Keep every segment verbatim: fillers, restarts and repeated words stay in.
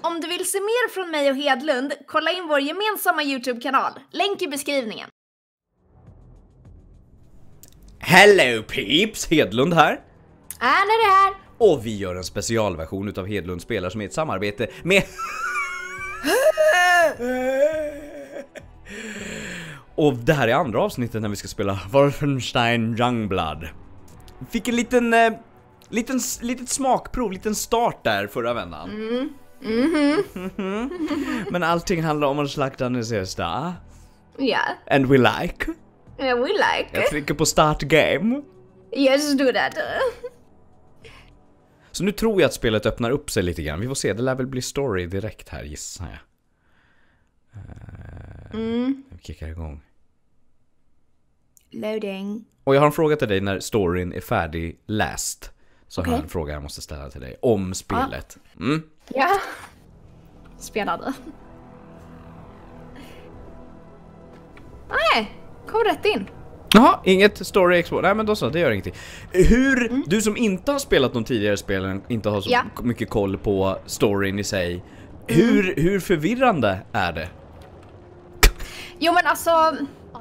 Om du vill se mer från mig och Hedlund, kolla in vår gemensamma YouTube-kanal. Länk i beskrivningen. Hello peeps, Hedlund här. Anna det här. Och vi gör en specialversion utav Hedlund spelar som är ett samarbete med... Och det här är andra avsnittet när vi ska spela Wolfenstein Youngblood. Fick en liten, eh, liten, litet smakprov, liten start där förra vändan. Mm. Mm-hmm. Mm-hmm. Men allting handlar om att slakta den sista. Ja. Yeah. And we like. Yeah, we like. Jag trycker på start game. Yes, do that. Så nu tror jag att spelet öppnar upp sig lite grann. Vi får se, det lär väl bli story direkt här, gissar jag. Uh, mm. Vi kickar igång. Loading. Och jag har en fråga till dig när storyn är färdig läst. Så okay. har jag en fråga jag måste ställa till dig om spelet. Mm? Ja. Spännande. Nej, kom rätt in. Jaha, inget story export. Nej men då så, det gör ingenting. Hur, mm. du som inte har spelat de tidigare spelen, inte har så ja. mycket koll på storyn i sig. Mm. Hur, hur förvirrande är det? Jo men alltså...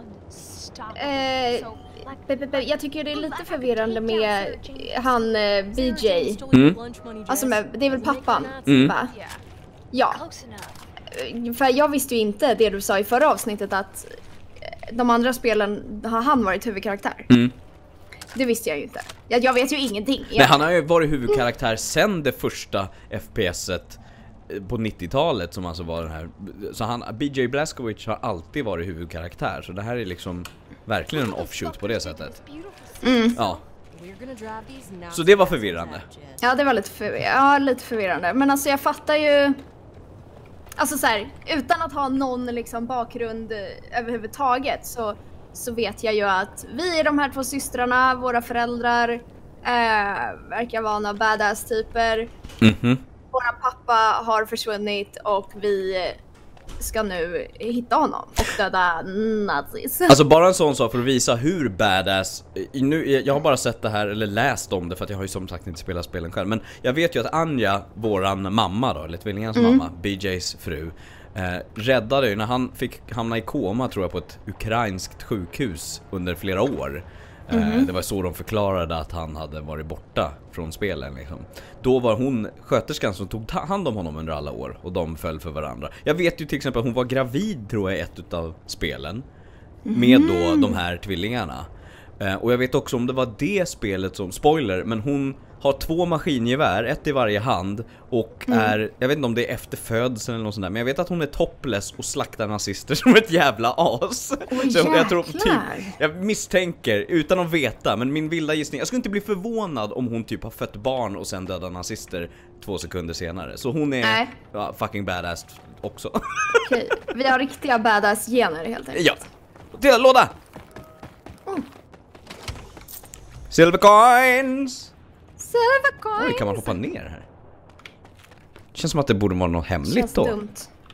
Eh, jag tycker det är lite förvirrande med han eh, B J. Mm. Alltså med, det är väl pappan, mm. va? Ja. För jag visste ju inte det du sa i förra avsnittet att de andra spelen har han varit huvudkaraktär. Mm. Det visste jag ju inte. Jag, jag vet ju ingenting. Jag... Nej, han har ju varit huvudkaraktär sen det första F P S-et på nittiotalet som alltså var den här. Så han, B J Blazkowicz har alltid varit huvudkaraktär. Så det här är liksom verkligen en offshoot på det sättet. Mm. Ja. Så det var förvirrande. Ja, det var lite, för... ja, lite förvirrande. Men alltså jag fattar ju... Alltså så här, utan att ha någon liksom bakgrund överhuvudtaget så, så vet jag ju att vi är de här två systrarna, våra föräldrar äh, verkar vara några badass-typer. Mm-hmm. Våra pappa har försvunnit och vi ska nu hitta honom och döda nazis. Alltså bara en sån sak för att visa hur badass. Nu, jag har bara sett det här eller läst om det för att jag har ju som sagt inte spelat spelen själv. Men jag vet ju att Anja, våran mamma då, eller tvillingens mm. mamma, B Js fru, eh, räddade ju när han fick hamna i koma tror jag på ett ukrainskt sjukhus under flera år. Mm-hmm. eh, det var så de förklarade att han hade varit borta från spelen liksom. Då var hon sköterskan som tog hand om honom under alla år och de föll för varandra. Jag vet ju till exempel att hon var gravid tror jag i ett av spelen med då de här tvillingarna. Eh, och jag vet också om det var det spelet som, spoiler, men hon har två maskingevär, ett i varje hand och mm. är, jag vet inte om det är efter födseln eller något sånt där, men jag vet att hon är topless och slaktar nazister som ett jävla as. Oh, så jag, tror typ, jag misstänker, utan att veta, men min vilda gissning, jag skulle inte bli förvånad om hon typ har fött barn och sen dödar nazister två sekunder senare. Så hon är ja, fucking badass också. Okej, okay. Vi har riktiga badass-gener helt enkelt. Ja, till låda! Mm. Silver coins! Silver coins. Oj, kan man hoppa ner här? Det känns som att det borde vara något hemligt känns då. Dumt.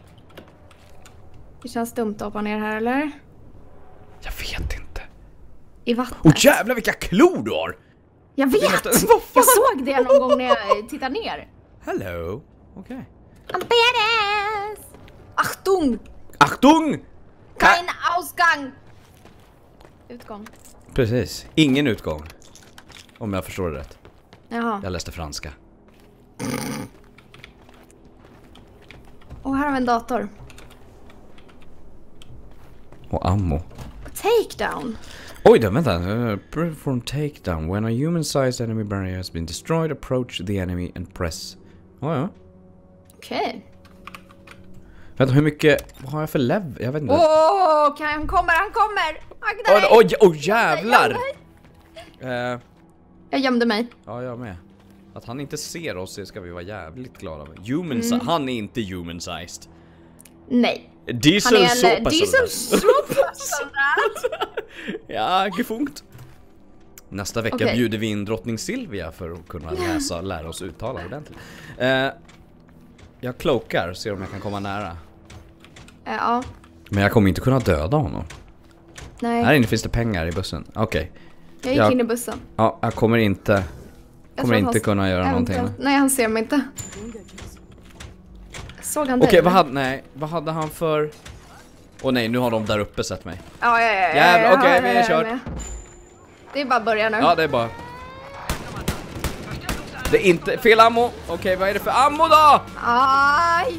Det känns dumt att hoppa ner här, eller? Jag vet inte. I vattnet. Åh jävlar vilka klor du har! Jag vet! Måste... Jag såg det någon gång när jag tittade ner. Hello. Okej. Okay. I'm badass! Achtung! Achtung! Kein Ausgang! Utgång. Precis. Ingen utgång. Om jag förstår det rätt. Jaha. Jag läste franska. Och här har vi en dator. Och ammo. Takedown. Oj då, vänta. Uh, perform takedown. When a human-sized enemy barrier has been destroyed, approach the enemy and press. Oh, ja. Okej. Okay. Vänta, hur mycket... Vad har jag för level? Jag vet inte. Åh, oh, han kommer, han kommer! Oj, oj, oj, jävlar! Uh, jag gömde mig. Ja, jag med. Att han inte ser oss ska vi vara jävligt glada med. Human mm. Han är inte human-sized. Nej. Diesel han är en diesel ja, gefunkt. Nästa vecka okay. bjuder vi in drottning Silvia för att kunna läsa och lära oss uttala ordentligt. Uh, jag klokar, ser om jag kan komma nära. Ja. Men jag kommer inte kunna döda honom. Nej. Här inne finns det pengar i bussen. Okej. Okay. Jag gick jag, in i bussen. Ja, jag kommer inte jag kommer inte han, kunna göra någonting. Inte, nej, han ser mig inte. Såg han Okej, dig? vad hade, nej, vad hade han för... Åh nej, nu har de där uppe sett mig. Ja, ja, ja. ja Jävlar, jag okej, hör vi är det kört. med. Det är bara att börja nu. Ja, det är bara... Det är inte fel ammo. Okej, vad är det för ammo då? Aj!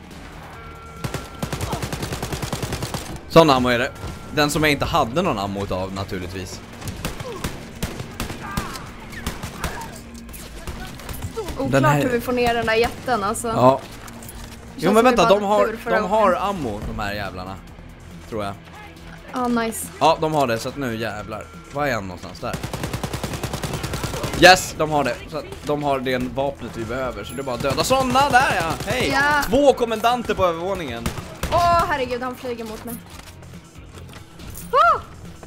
Sån ammo är det. Den som jag inte hade någon ammo utav naturligtvis. Oklart här- hur vi får ner den där jätten alltså. Ja. Jo som men vi vänta, bara de har, tur för de att- har ammo, de här jävlarna. Tror jag. Ja, nice. Ja, de har det, så att nu jävlar. Var är han någonstans? Där. Yes, de har det. Så att de har det vapnet vi behöver. Så det är bara att döda sådana där, ja. Hej! Ja. Två kommendanter på övervåningen. Åh, herregud, han flyger mot mig. Oh!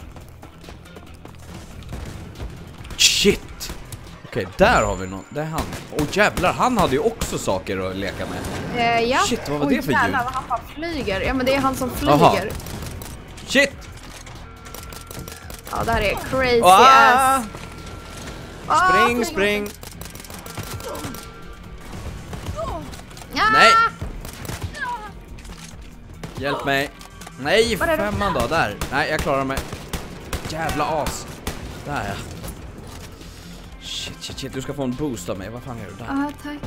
Shit! Okej, där har vi någon. Det är han. Åh jävlar, han hade ju också saker att leka med. Eh, ja. Shit, vad var Oj, det för jävlar, ljud? vad han bara flyger. Ja, men det är han som flyger. Aha. Shit! Ja, det här är crazy Ah! ass. Ah, Spring, flyger spring! mot mig. Ja! Nej! Hjälp mig. Nej, Var är du? femman då, där. Nej, jag klarar mig. Jävla as. Där ja. Shit, shit, shit, du ska få en boost av mig. Vad fan är du där? Ah, tack.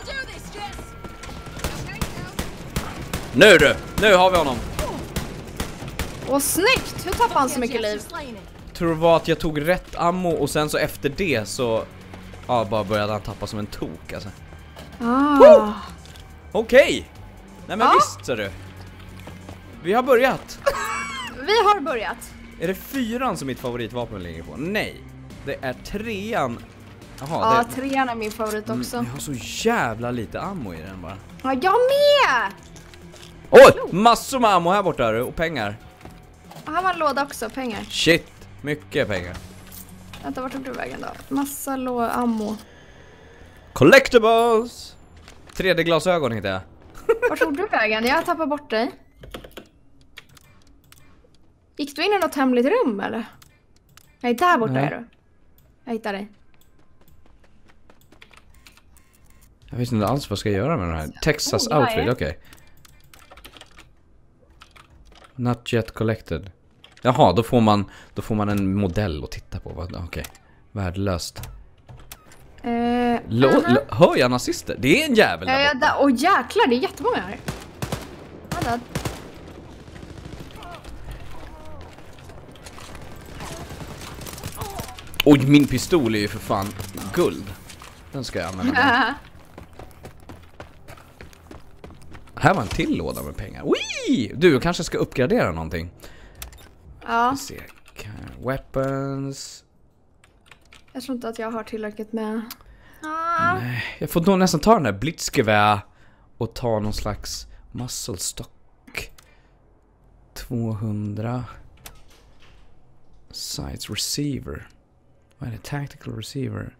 Nu du! Nu har vi honom. Åh, snyggt! Hur tappar han så mycket liv? Tror det var att jag tog rätt ammo och sen så efter det så... Ja, bara började han tappa som en tok alltså. Ah. Okej! Nej men Ja. visst ser du. Vi har börjat. Vi har börjat. Är det fyran som mitt favoritvapen ligger på? Nej. Det är trean. Jaha, Ja, det... trean är min favorit också. Mm, jag har så jävla lite ammo i den bara. Ja, jag med! Oj! Massor med ammo här borta du, och pengar. Och här var en låda också, pengar. Shit, mycket pengar. Vänta, vart tog du vägen då? Massa lå ammo. Collectibles! tre D-glasögon hittade jag. Vart tog du vägen? Jag har tappat bort dig. Gick du in i något hemligt rum eller? Nej, där borta Nej. är du. Jag hittar dig. Jag vet inte alls vad jag ska göra med den här. Texas Oh, jag outfit, är. okej. Okay. Not yet collected. Jaha, då får man då får man en modell att titta på. Okej, okay. Värdelöst. Eh, Lå, aha. lå, hör jag nazister? Det är en jävel Ja, där ja, borta. där. Åh jäklar, det är jättemånga här. Vänta. Oj, min pistol är ju för fan guld. Den ska jag använda. Här var en till låda med pengar. Ui! Du, jag kanske ska uppgradera någonting. Ja, Vi ser. Weapons. jag tror inte att jag har tillräckligt med... Ah. Jag får nog nästan ta den där blitzgevär och ta någon slags muscle stock. tvåhundra. Sights receiver. Vad är det? Tactical receiver.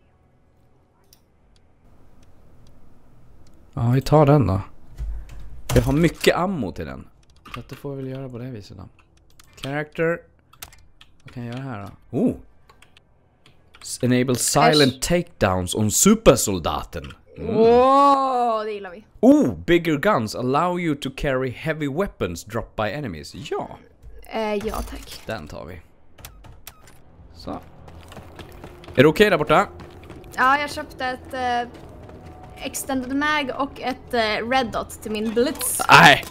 Ja, vi tar den då. Jag har mycket ammo till den. Så att det får vi väl göra på det här viset då. Character. Vad kan jag göra här då? Oh! Enable silent takedowns on supersoldaten. Mm. Åh, det gillar vi. Oh, bigger guns allow you to carry heavy weapons dropped by enemies. Ja, Eh, ja, tack. den tar vi. Så. Är det okej där borta? Ja, jag köpte ett eh, extended mag och ett eh, red dot till min blitz. Nej!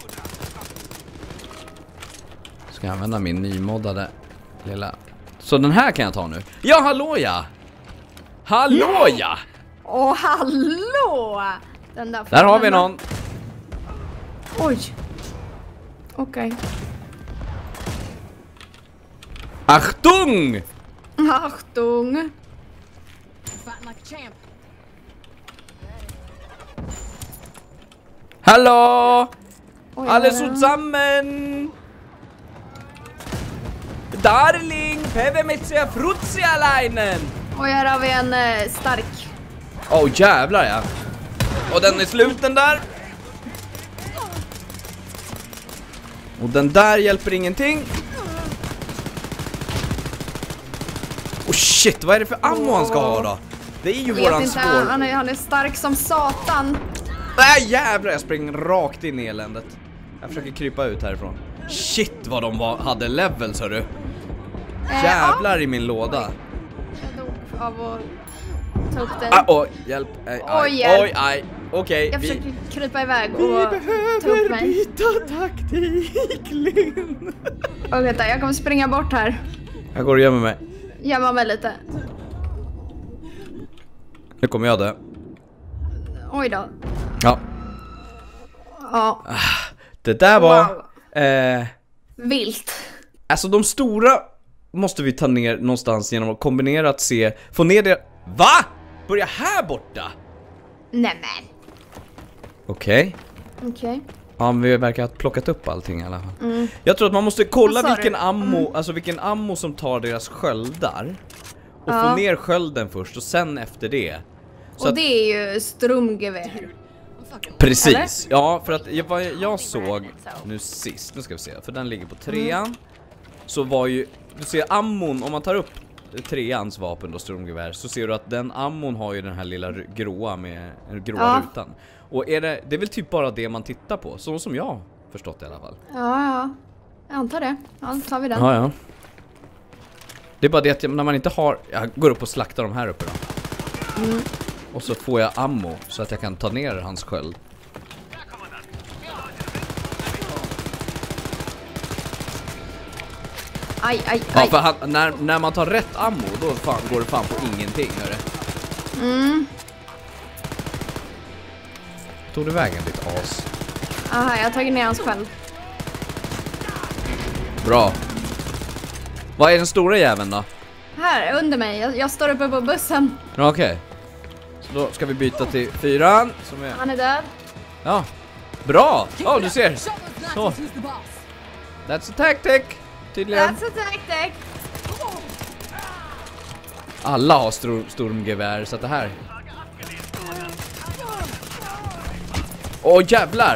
Ska jag använda min nymoddade lilla... Så den här kan jag ta nu. Ja, hallå ja! Hallå ja! Åh, hallå! Den där får Där har jag vi använda. någon. Oj. Okej. Achtung! Achtung. Hallå! Oj, Alle vad är det? zusammen! Darling, peve mit sehr frutzi alleinen! Oj, här har vi en eh, stark. Åh oh, jävlar ja. Och den är sluten där. Och den där hjälper ingenting. Oh shit, vad är det för ammo han ska ha då? Det är ju Jag vet våran inte, spår. han är, han är stark som satan. Nej jävlar, jag springer rakt in i eländet. Jag försöker krypa ut härifrån. Shit vad de var, hade levels hörru. Eh, Jävlar ja. i min låda. Jag dog av att ta upp dig. Ah, oj, hjälp. Aj, aj. Oj, hjälp. Oj, aj. Okej, okay, jag vi... försöker krypa iväg Vi och ta upp behöver mig. byta taktik, Linn. Och vänta, jag kommer springa bort här. Jag går och gömmer mig. Gömma mig lite. Nu kommer jag dö. Oj då. Ja. Ja. Det där var... Wow. Eh, Vilt. alltså de stora måste vi ta ner någonstans genom att kombinera att se... Få ner det... Va? Börja här borta? Nämen. Okej. Okej. Okay. Ja, men vi verkar ha plockat upp allting i alla fall. Mm. Jag tror att man måste kolla vilken du? ammo, Mm. alltså vilken ammo som tar deras sköldar. Och Ja. få ner skölden först och sen efter det. Så och att, det är ju strömgevär. precis. Eller? Ja, för att jag, vad jag såg nu sist, nu ska vi se, för den ligger på trean. Mm. Så var ju, du ser ammon, om man tar upp treans vapen då, strömgevär, så ser du att den ammon har ju den här lilla gråa med den gråa ja. rutan. Och är det, det är väl typ bara det man tittar på, så som jag har förstått i alla fall. Ja, ja. Jag antar det. Ja, då tar vi den. Ja, ja. Det är bara det att när man inte har... Jag går upp och slaktar de här uppe då. Mm. Och så får jag ammo så att jag kan ta ner hans sköld. Aj, aj, Ja, aj. för han, när, när man tar rätt ammo, då fan, går det fan på ingenting, hörru. Mm. Tog du vägen ditt as? Aha, jag har tagit ner hans själv. Bra. Vad är den stora jäveln då? Här, under mig. Jag, jag står uppe på bussen. Okej. Okay. Så då ska vi byta till fyran. Som är... Han är död. Ja. Bra! Ja, oh, du ser. Så. That's a tactic. Tydligen. That's a tactic. Alla har stor, stormgevär, så att det här... Åh, oh, jävlar!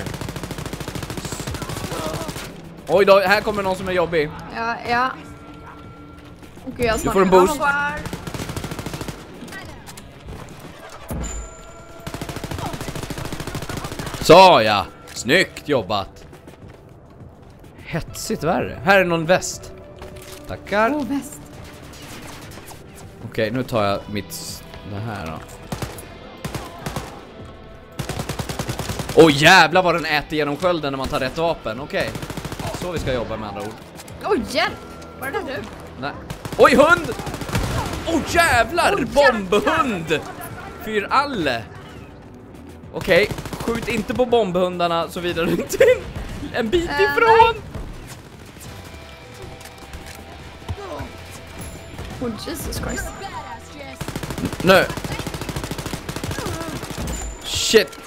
Oj då, här kommer någon som är jobbig. Ja, ja. Okej, jag du får en boost. Så ja, snyggt jobbat. Hetsigt värre. Här är någon väst. Tackar. Åh, oh, väst. Okej, nu tar jag mitt... Det här då. Åh oh, jävlar vad den äter genom skölden när man tar rätt vapen. Okej. Så vi ska jobba med andra ord. Oj, oh, hjälp! Var det du? Nej. Oj, hund! Åh oh, jävlar! Oh, bombhund! Fyr alle. Okej, skjut inte på bombhundarna så vidare inte en bit uh, ifrån. Oh, Jesus Christ. Nu. Shit.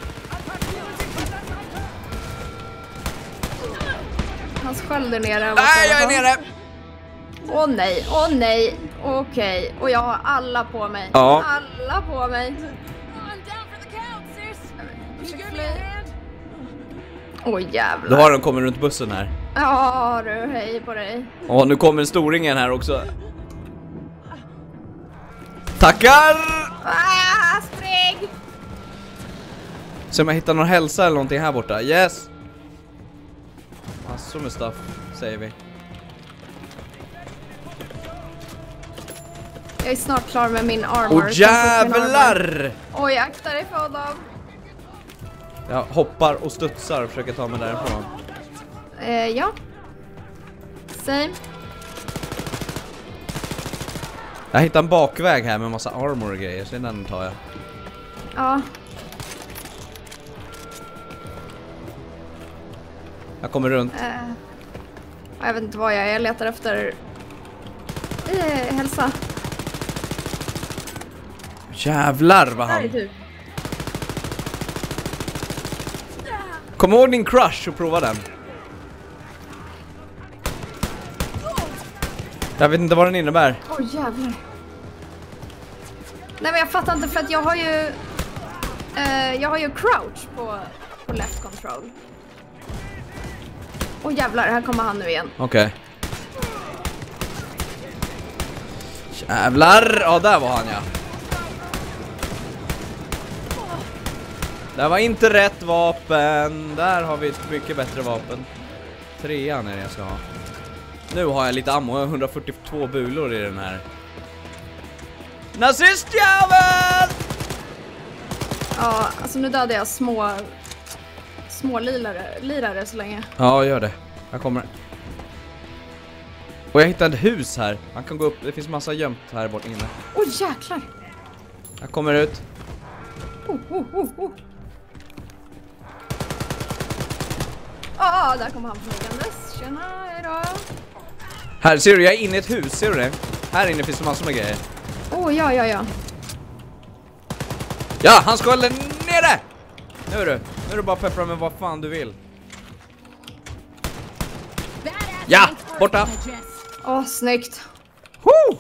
Hans sköld är nere. Nej, jag är nere. Åh oh, nej, åh oh, nej. Okej, okay. Och jag har alla på mig. Ja. Alla på mig. Åh oh, jävlar. Då har den kommit runt bussen här. Ja du, hej på dig. Åh, nu kommer storingen här också. Tackar! Ah, spring! Så om jag hittar någon hälsa eller någonting här borta. Yes! Massor med stuff, säger vi. Jag är snart klar med min armor. Åh jävlar! Oj, akta dig för dem. Jag hoppar och studsar och försöker ta mig därifrån. Eh, ja. Same. Jag hittar en bakväg här med massa armor och grejer, så den tar jag. Ja. Jag kommer runt. Eh, jag vet inte vad jag är. Jag letar efter eh, hälsa. Jävlar vad han... Typ. Kom ihåg din crush och prova den. Jag vet inte vad den innebär. Åh oh, jävlar. Nej men jag fattar inte för att jag har ju eh, jag har ju crouch på, på left control. Åh oh, jävlar, här kommer han nu igen. Okej. Okay. Jävlar! Ja, där var han ja. Det var inte rätt vapen. Där har vi ett mycket bättre vapen. Trean är det jag ska ha. Nu har jag lite ammo. Jag har hundrafyrtiotvå bulor i den här. Nazistjävel! Ja, alltså nu dödade jag små små lirare, lirare så länge. Ja, gör det. Jag kommer. Och jag hittade ett hus här. Man kan gå upp. Det finns massa gömt här bort inne. Oj, oh, jäklar. Jag kommer ut. Oh, oh, oh, oh. Ah, där kommer han flygandes. Tjena, hejdå. Här, ser du? Jag är inne i ett hus. Ser du det? Här inne finns det massor med grejer. Oh, ja, ja, ja. Ja, han ska hålla nere! Nu är du. Nu är du bara peppra med vad fan du vill. Ja, borta. Åh, oh, snyggt. Woo!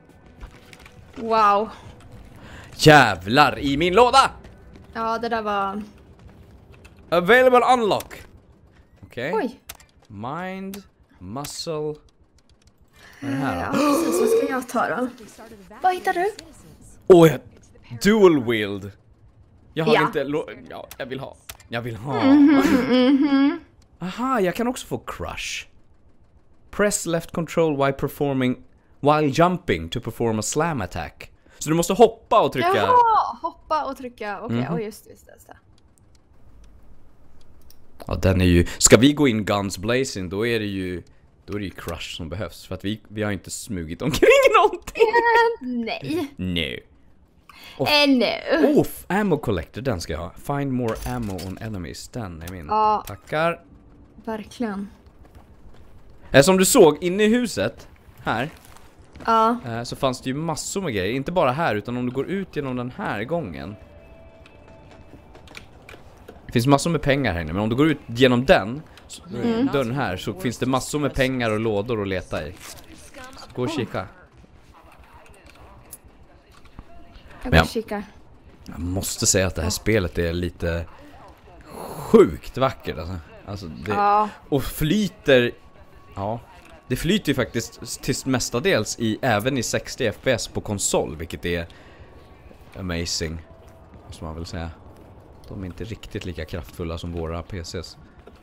Wow. Jävlar i min låda! Ja, det där var... Available unlock. Okej. Okay. Oj. Mind, muscle. Vad är det här Ja, då? precis. Vad ska jag ta då? Vad hittar du? Åh, oh, dual wield. Jag har Ja. inte... Ja, jag vill ha. Jag vill ha. Mm-hmm, mm-hmm. Aha, jag kan också få crush. Press left control while performing... While jumping to perform a slam attack. Så du måste hoppa och trycka... Jaha, hoppa och trycka. Okej, okay. Mm-hmm. oh, just, just, just det. Ja, den är ju... Ska vi gå in guns blazing, då är det ju... Då är det ju crush som behövs. För att vi, vi har inte smugit omkring någonting. Uh, nej. Nej. Oh. Uh, no. Oh, ammo collector, den ska jag ha. Find more ammo on enemies. Den är min. Ja. Tackar. Verkligen. Eh, som du såg, inne i huset, här, Ja. eh, så fanns det ju massor med grejer. Inte bara här, utan om du går ut genom den här gången. Det finns massor med pengar här inne, men om du går ut genom den, så, Mm. dörren här, så finns det massor med pengar och lådor att leta i. Så gå och kika. Jag Men går jag- och kikar. Jag måste säga att det här spelet är lite sjukt vackert alltså. Alltså det, Ja. och flyter. Ja, det flyter ju faktiskt till mestadels i, även i sextio F P S på konsol, vilket är amazing, måste man väl säga. De är inte riktigt lika kraftfulla som våra P C:s.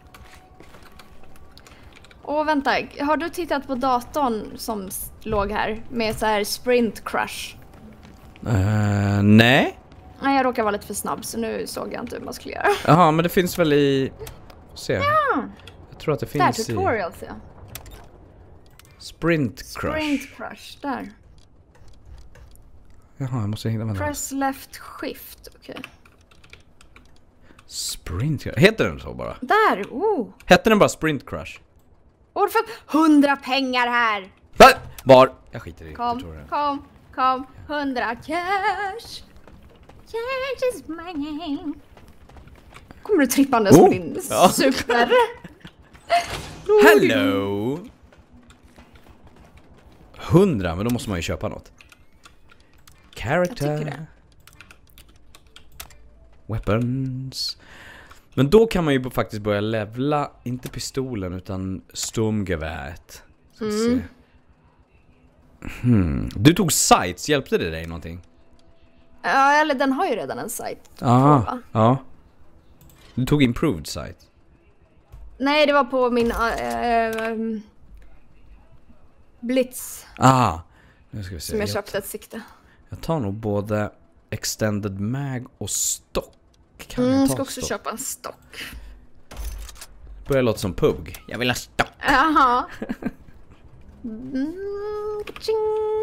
Åh, vänta. Har du tittat på datorn som s- låg här med så här sprint crush? Uh, nej. Nej, jag råkar vara lite för snabb så nu såg jag inte hur man skulle göra. Jaha, men det finns väl i... Se. Ja. Jag tror att det Där, finns i tutorials, ja. Sprint Crush. Sprint crush, där. Jaha, jag måste hitta med den. Press left shift, okej. Okay. Sprint Crush. Heter den så bara? Där, oh! Hette den bara Sprint Crush? Och du får hundra pengar här! Va? Var? Jag skiter i Kom, tutorialen. kom, kom. Hundra cash! Cash is my name. Kommer du trippandes Oh, med din ja. super? Hello! Hundra, men då måste man ju köpa något. Character. Jag tycker det. Weapons. Men då kan man ju faktiskt börja levla, inte pistolen utan stormgeväret. Ska vi Mm. se. Hmm. Du tog sights, hjälpte det dig någonting? Ja, eller den har ju redan en sajt. Ja, ja. Du tog improved sight. Nej, det var på min äh, Blitz Ah, nu ska vi se. som jag Jag, köpte ett sikte. jag tar nog både extended mag och stock. Kan Mm, jag jag ta ska också stock? köpa en stock. Börjar låta som pug. Jag vill ha stock. Jaha. Mm, ka-ching.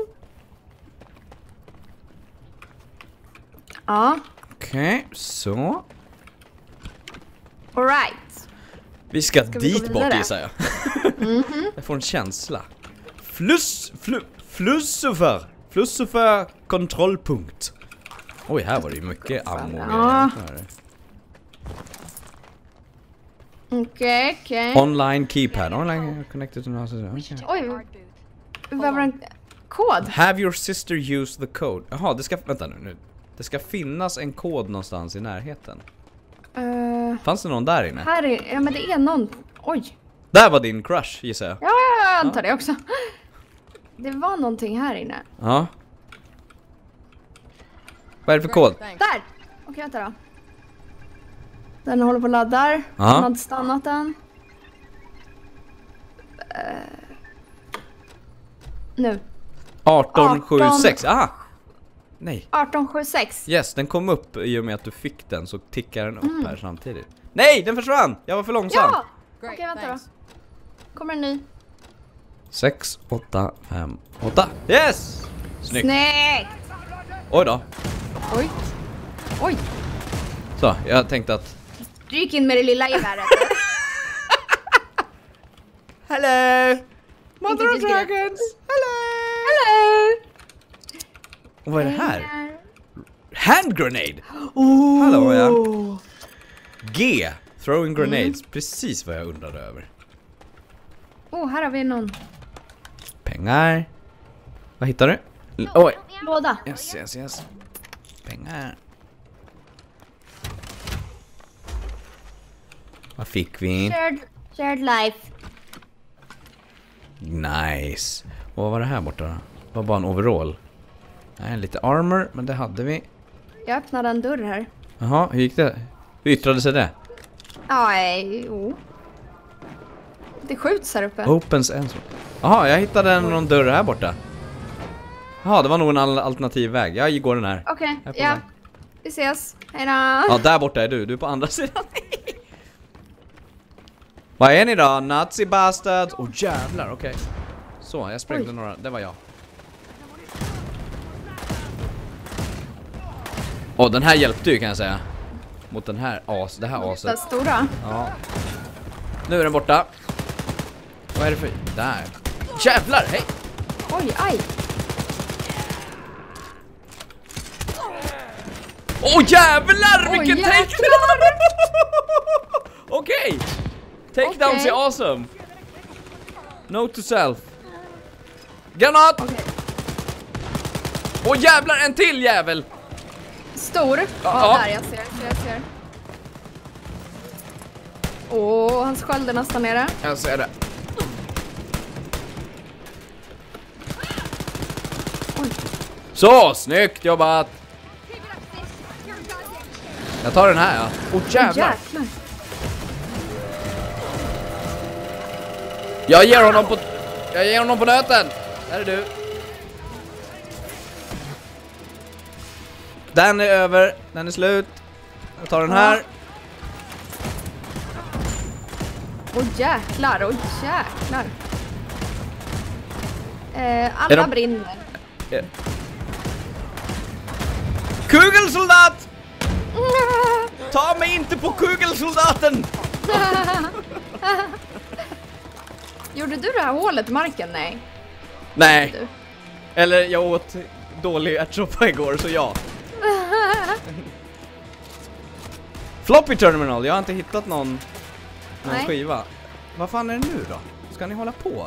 Ja, Okej, okay, så. all right. Vi ska, Ska vi dit gå bort vidare? gissar jag. Mhm. Jag får en känsla. Fluss, flu, flussufer. Flussufer kontrollpunkt. Oj, här var det ju mycket ammo. Ja. Här. Okej, okej. Online keypad. Online connected to okay. Oj, vi behöver en kod. Have your sister use the code. Jaha, det ska, vänta nu, nu. Det ska finnas en kod någonstans i närheten. Uh, Fanns det någon där inne? här är, ja men det är någon. Oj. Där var din crush, gissar jag. Ja, jag antar det också. Det var någonting här inne. Ja. Vad är det för kod? Där! Okej, vänta då. Den håller på att laddar. Ja. Han hade stannat den. Uh. Nu. arton sjuttiosex. Aha! Nej. arton sjuttiosex. Yes, den kom upp i och med att du fick den, så tickar den upp mm. här samtidigt. Nej, den försvann! Jag var för långsam. Ja! Okej, okay, vänta då. Kommer en ny. sex, åtta, fem, åtta. Yes! Snyggt. Snyggt! Oj då. Oj. Oj. Så, jag tänkte att... Du gick in med det lilla geväret. Hello! Mother of Dragons! Hello! Hello! Och vad är det här? Hand grenade! Oh. Hallå, ja. G. Throwing grenades. Mm. Precis vad jag undrade över. Åh, oh, här har vi någon. Pengar. Vad hittar du? L Oj. Låda. Yes, yes, yes. Pengar. Vad fick vi? Shared, shared life. Nice. Och vad var det här borta då? Det var bara en overall. Nej, lite armor, men det hade vi. Jag öppnade en dörr här. Jaha, hur gick det? Hur yttrade sig det? Ja, jo. Det skjuts här uppe. Opens en. Jaha, jag hittade en, någon dörr här borta. Jaha, det var nog en alternativ väg. Jag går den här. Okej, okay, ja. Väg. Vi ses. Hejdå. Ja, där borta är du. Du är på andra sidan. Vad är ni då? Nazi bastards. Åh, oh, jävlar, okej. Okay. Så, jag sprängde Oj. några. Det var jag. Åh, oh, den här hjälpte ju kan jag säga. Mot den här as, det här aset. Den stora. Ja. Nu är den borta. Vad är det för... Där. Jävlar, hej! Oj, aj. Åh, oh, jävlar! Vilken oh, takedown! Okej. Okay. Takedowns okay. är awesome. Note to self. Granat! Åh, okay. oh, jävlar, en till jävel! Stor. Ja, ja, där jag ser, jag ser. Åh, oh, hans sköld är nästan nere. Jag ser det. Oj. Så, snyggt jobbat! Jag tar den här, ja. Åh, oh, jävlar! Oh, jag ger honom på... Jag ger honom på nöten! Där är du. Den är över. Den är slut. Jag tar den här. Åh, oh, jäklar. Åh, oh, jäklar. Eh, alla de... brinner. Yeah. Kugelsoldat! Ta mig inte på kugelsoldaten! Gjorde du det här hålet i marken? Nej. Nej. Du. Eller jag åt dålig ärtsoppa igår, så ja. Floppy terminal, jag har inte hittat någon, någon skiva. Vad fan är det nu då? Ska ni hålla på?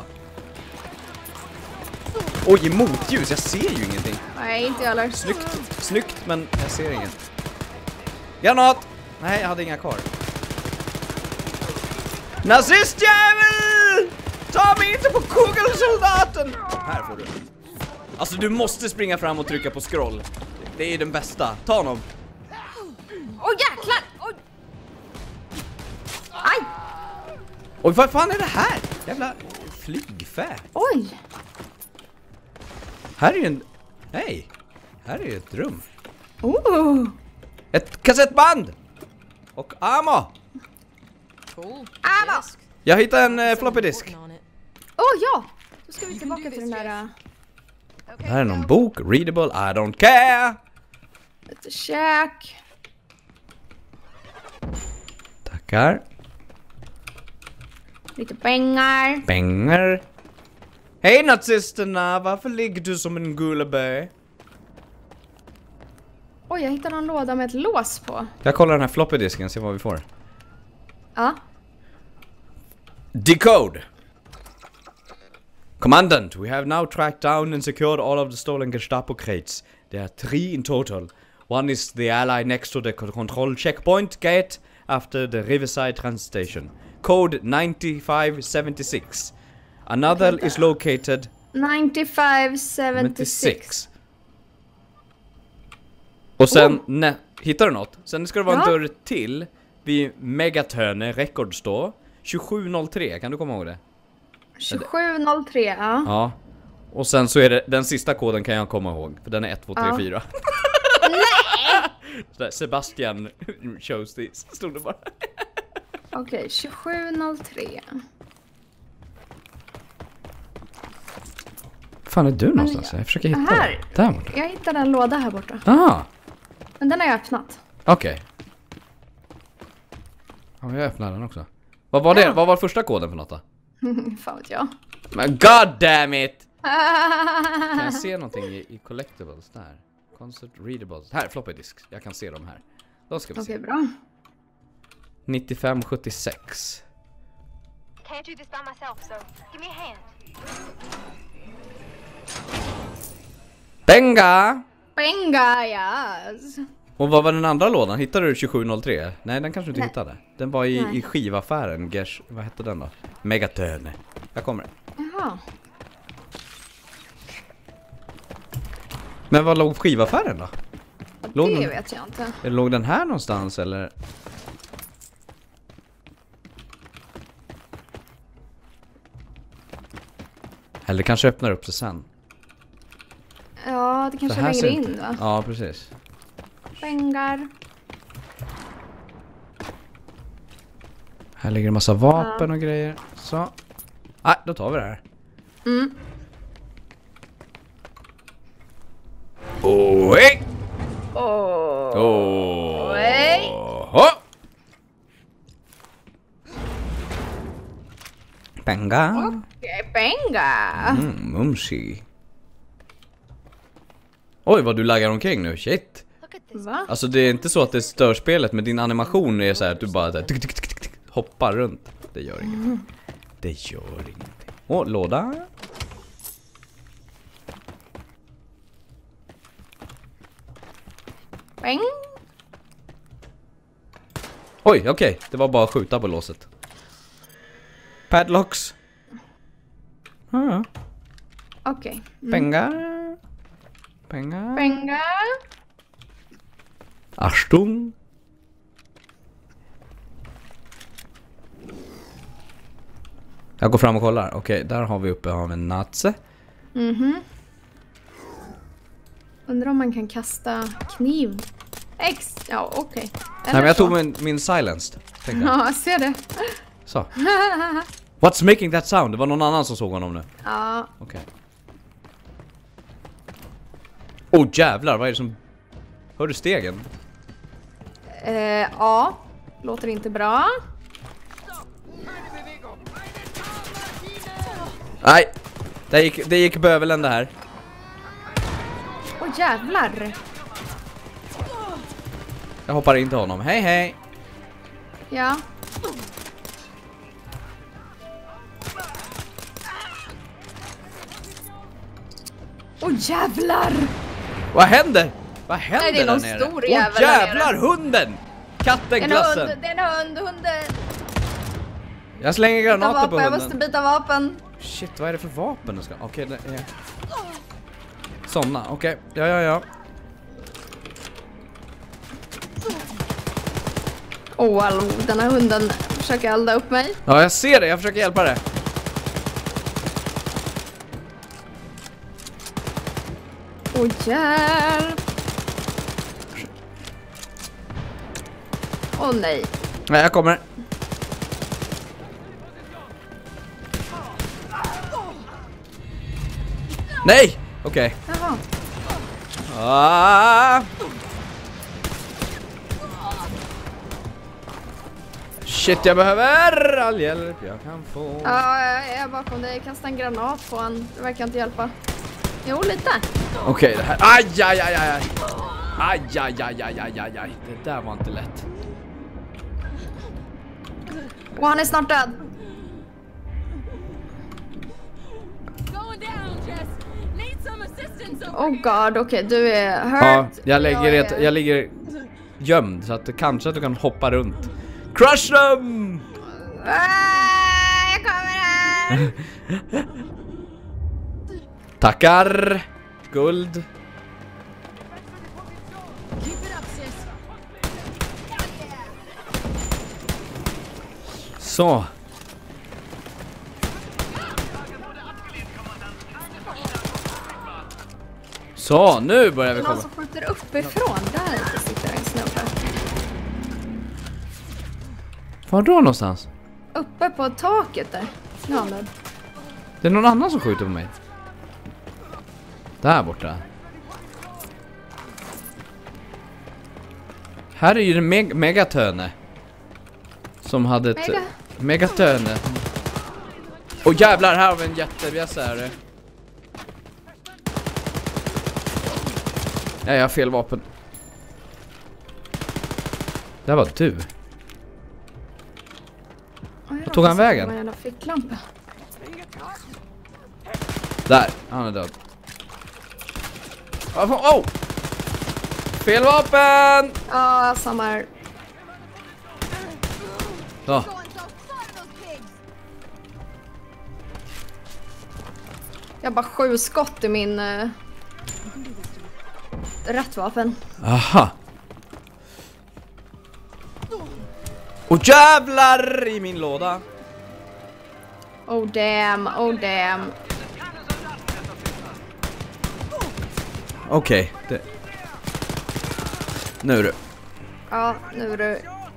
Oj, i motljus, jag ser ju ingenting. Nej, inte jag heller. Snyggt, snyggt, men jag ser inget. Granat! Nej, jag hade inga kvar. Nazistjävel! Ta mig inte på kugelsoldaten! Här får du. Alltså, du måste springa fram och trycka på scroll. Det är den bästa. Ta honom. Åh, oh, jäklar! Oj! Aj! Oj, vad fan är det här? Jävla flygfä. Oj! Här är ju en... Hej! Här är ju ett rum. Oh. Ett kassettband! Och ammo! Cool. Ammo! Jag hittade en uh, floppy disk. Åh, oh, ja! Då ska vi tillbaka till den där... Uh... Det här är någon bok. Readable, I don't care. Lite käk. Tackar. Lite pengar. Pengar. Hej nazisterna, varför ligger du som en gullebö? Oj, jag hittade en låda med ett lås på. Jag kollar den här floppy disken, se vad vi får. Ja. Decode. Commandant, we have now tracked down and secured all of the stolen Gestapo crates. There are three in total. One is the ally next to the control checkpoint gate after the Riverside transit station. Code nine five seven six. Another is located nine five seven six. Och sen, oh. ne, hittar du något? Sen ska det vara ja. en dörr till vid Megatöne Records då. tjugosju noll tre, kan du komma ihåg det? tjugosju noll tre, ja. Ja. Och sen så är det, den sista koden kan jag komma ihåg. För den är ett två tre fyra. Nej! Sebastian chose this, stod det bara. Okej, okay, tjugosju noll tre. Fan är du någonstans? Jag, jag försöker hitta här. Där borta. Jag hittade en låda här borta. Ah. Men den har jag öppnat. Okej. Okay. Ja, jag öppnar den också. Vad var det? Ja. Vad var första koden för något då? Fan vet jag. Men god damn it! Kan jag se någonting i, i collectibles där? Concert readables. Här, floppy disks. Jag kan se dem här. Då ska vi okay, se. Okej, bra. nittiofem sjuttiosex. Can't do this by myself, so give me a hand. Benga! Benga, yes. Och vad var den andra lådan? Hittade du tjugosju noll tre? Nej, den kanske du inte Nej. hittade. Den var i, Nej. i skivaffären. Gersh, vad hette den då? Megatöne. Jag kommer. Jaha. Men vad låg skivaffären då? Låg Det den, vet jag inte. eller låg den här någonstans eller? Eller kanske öppnar upp sig sen. Ja, det kanske längre ser in inte- va? Ja, precis. Bengar. Här ligger en massa vapen och grejer. Så. Nej, då tar vi det här. Mm. Oj! Åh. Oj! Oj. Benga. Okej, benga. Mm, mumsi. Oj, vad du laggar omkring nu. Shit. Look at this. Va? Alltså det är inte så att det stör spelet, men din animation är så här att du bara där, tuk, tuk, tuk, tuk, hoppar runt. Det gör ingenting. Det gör ingenting. Åh, låda. Beng. Oj, okej. Det var bara att skjuta på låset. Padlocks. Ah, Okej. Mm. pengar. Pengar. Benga. Achtung. Jag går fram och kollar. Okej, där har vi uppe har vi en naze. Mhm. Undrar om man kan kasta kniv. X. Ja, okej. Nej, men jag tog min, min silenced. Tänkte jag. Ja, jag ser det. Så. What's making that sound? Det var någon annan som såg honom nu. Ja. Okej. Oh jävlar, vad är det som... Hör du stegen? Eh, ja. Låter inte bra. Nej, det gick, det gick bövelen det här. Åh jävlar. Jag hoppar in till honom. Hej hej! Ja. Åh jävlar. Vad händer? Vad händer Nej, det är någon där nere? stor Åh jävel där jävlar, hunden! Katten, En glassen. hund, det är en hund, hunden. Jag slänger Byta granater på vapen, jag hunden. måste byta vapen. Shit, vad är det för vapen? Okej, okay, det är... Såna, okej. Okay. Ja, ja, ja. Åh, oh, hallå, den här hunden försöker elda upp mig. Ja, jag ser det. Jag försöker hjälpa det. Åh, oh, hjälp. Åh, oh, nej. Nej, jag kommer. Nej! Okej. Okay. Jaha. Ah! Shit, jag behöver all hjälp jag kan få. Ja, jag är bakom dig. Kasta en granat på han. Det verkar inte hjälpa. Jo, lite. Okej, okay, det här... Aj, aj, aj, aj, aj. Aj, aj, aj, aj, aj, aj, aj. Det där var inte lätt. Och han är snart död. Oh god, okej, okay, du är hurt. Ja, jag lägger jag, ett, är... jag ligger gömd så att det, kanske att du kan hoppa runt. Crush them! Ah, jag kommer här! Tackar! Guld. Så. Så, nu börjar vi Någon komma. som skjuter uppifrån. Där sitter en snubbe. Var då någonstans? Uppe på taket där. Ja, men. Det är någon annan som skjuter på mig. Där borta. Här är ju en meg megatöne. Som hade ett... Mega. Megatöne. Åh jävlar, här har vi en jättebjässa här. Nej, jag har fel vapen. Det var du. Vad tog han vägen? En ficklampa. Där, han är död. Åh! Oh! Fel vapen! Ja, samma här. Så. Jag har bara sju skott i min... Uh, rätt vapen. Aha. Och jävlar i min låda. Oh damn, oh damn. Okej, okay, det... Nu är du. Ja, nu är du...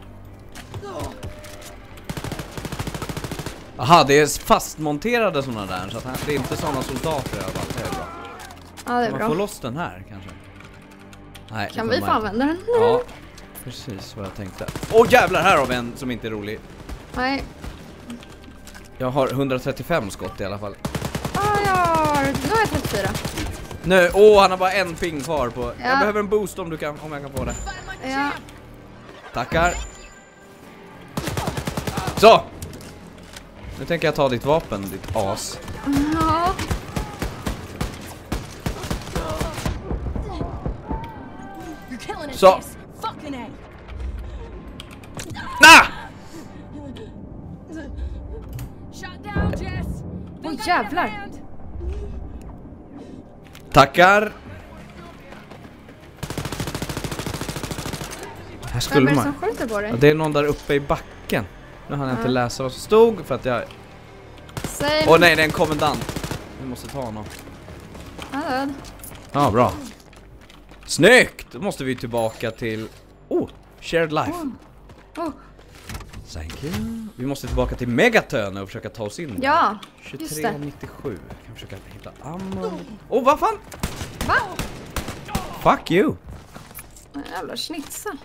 Aha, det är fastmonterade sådana där, så att det är inte sådana soldater. Jag bara, det är bra. Ja, det är Man bra. får loss den här kanske. Nej, Kan det vi får få man inte. använda den? Ja, precis vad jag tänkte. Åh oh, jävlar, här har vi en som inte är rolig. Nej. Jag har hundratrettiofem skott i alla fall. Ja, jag har... Nu har jag trettiofyra. Nu, åh oh, han har bara en ping kvar på. Ja. Jag behöver en boost om du kan, om jag kan få det. Ja. Tackar. Så! Nu tänker jag ta ditt vapen, ditt as. Ja. Så! Nah! Åh oh, jävlar. Tackar. Här Vem skulle är det man... som skjuter på dig? Ja, det är någon där uppe i backen. Nu hann jag inte läsa vad som stod för att jag... Säg... Åh oh, nej, det är en kommandant. Vi måste ta honom. Ja, död. Ja, bra. Snyggt! Då måste vi tillbaka till... Oh, shared life. Oh. Thank you. Vi måste tillbaka till Megatöne och försöka ta oss in. Ja, just tjugotre det. nittiosju. Kan försöka hitta ammo. Åh, oh, vad fan? Va? Fuck you. En jävla schnitzel.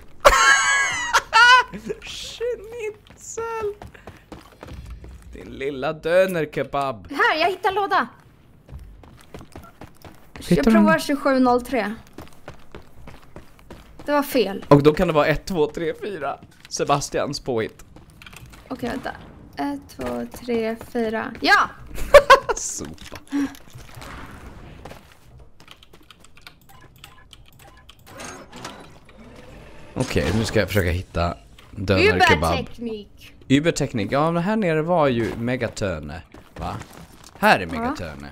Schnitzel. Din lilla dönerkebab. Här, jag hittar en låda. Hittar jag du provar den? tjugosju noll tre. Det var fel. Och då kan det vara ett, två, tre, fyra. Sebastians påhitt. Okej, vänta. ett, två, tre, fyra. Ja! Sopa. Okej, okay, nu ska jag försöka hitta dönerkebab. Uberteknik. Uberteknik. Ja, men här nere var ju Megatöne, va? Här är Megatöne.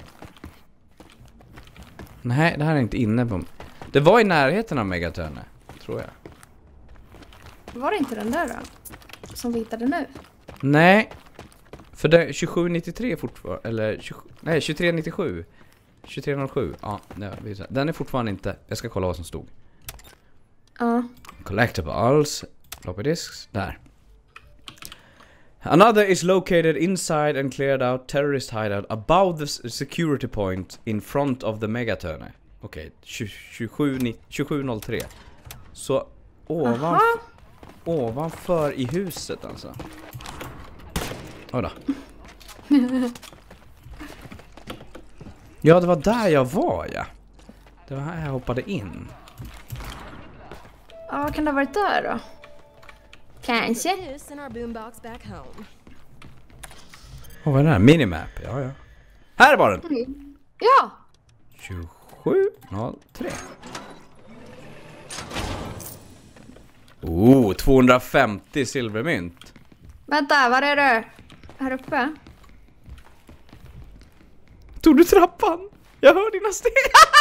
Nej, det här är inte inne på... Det var i närheten av Megatöne, tror jag. Var det inte den där då? Som vi hittade nu? Nej. För det är tjugosju nittiotre fortfarande, eller tjugosju, nej, tjugotre nittiosju. tjugotre noll sju. Ja, nej, den är fortfarande inte. Jag ska kolla vad som stod. Ja. Collectibles, floppy disks, där. Another is located inside and cleared out terrorist hideout above the security point in front of the Megatöne. Okej, okay. tjugosju noll tre. Så ovan, ovanför i huset alltså. Oj då. Ja, det var där jag var, ja. Det var här jag hoppade in. Ja, kan det ha varit där då? Kanske. Åh, vad är det här? Minimap, ja ja. Här var den! Mm. Ja! tjugosju noll tre. Oh, tvåhundrafemtio silvermynt. Vänta, var är du? Här uppe? Tog du trappan? Jag hör dina steg.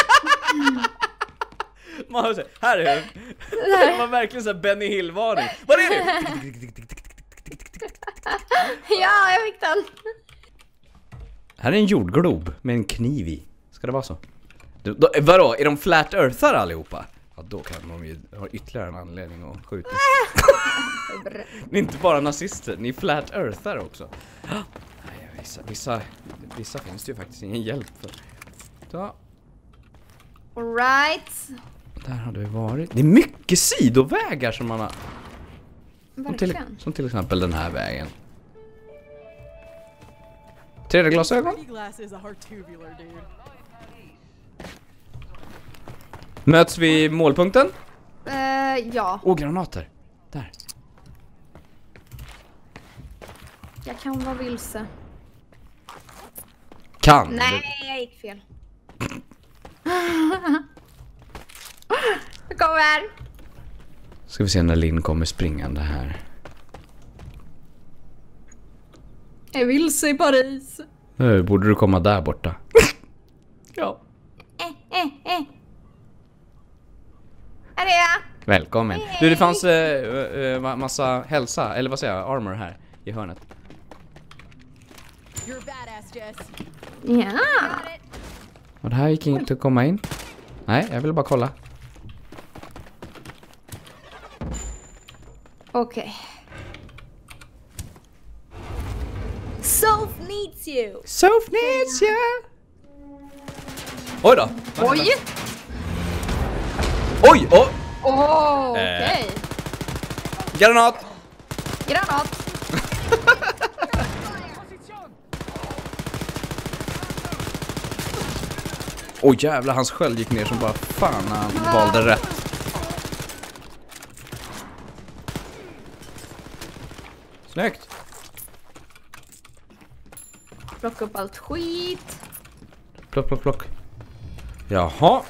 Man hör så här, här är det. Det var verkligen så här Benny Hill-varning. Var är du? Ja, jag fick den. Här är en jordglob med en kniv i. Ska det vara så? Då, då, vadå? Är de flat earthar allihopa? Ja, då kan de ju ha ytterligare en anledning att skjuta. Ni är inte bara nazister, ni är flat earthar också. Nej, vissa, vissa, vissa finns det ju faktiskt ingen hjälp för. Så. All right. Där hade vi varit. Det är mycket sidovägar som man har. Som till, Verkligen. som till exempel den här vägen. Tredje glasögon. Möts vi i målpunkten? Uh, ja, Åh, granater. Där. jag kan vara vilse. Kan. Nej, jag gick fel. Jag kommer. Ska vi se när Linn kommer springande här. Jag är vilse i Paris. Nu borde du komma där borta. Ja. Eh, eh, eh. Här är jag. Välkommen. Du, det fanns äh, äh, massa hälsa, eller vad säger jag, armor här i hörnet. You're badass, Jess. Ja. Och det här gick inte att komma in. Nej, jag vill bara kolla. Okej. Okay. Soph needs you. Soph needs you. Oj då. Oj. Oj, oj. Åh, oh, okej. Okay. Granat. Granat. Åh oh, jävlar, hans sköld gick ner som bara fan när han ah. valde rätt. Snyggt. Plocka upp allt skit. Plock, plock, plock. Jaha.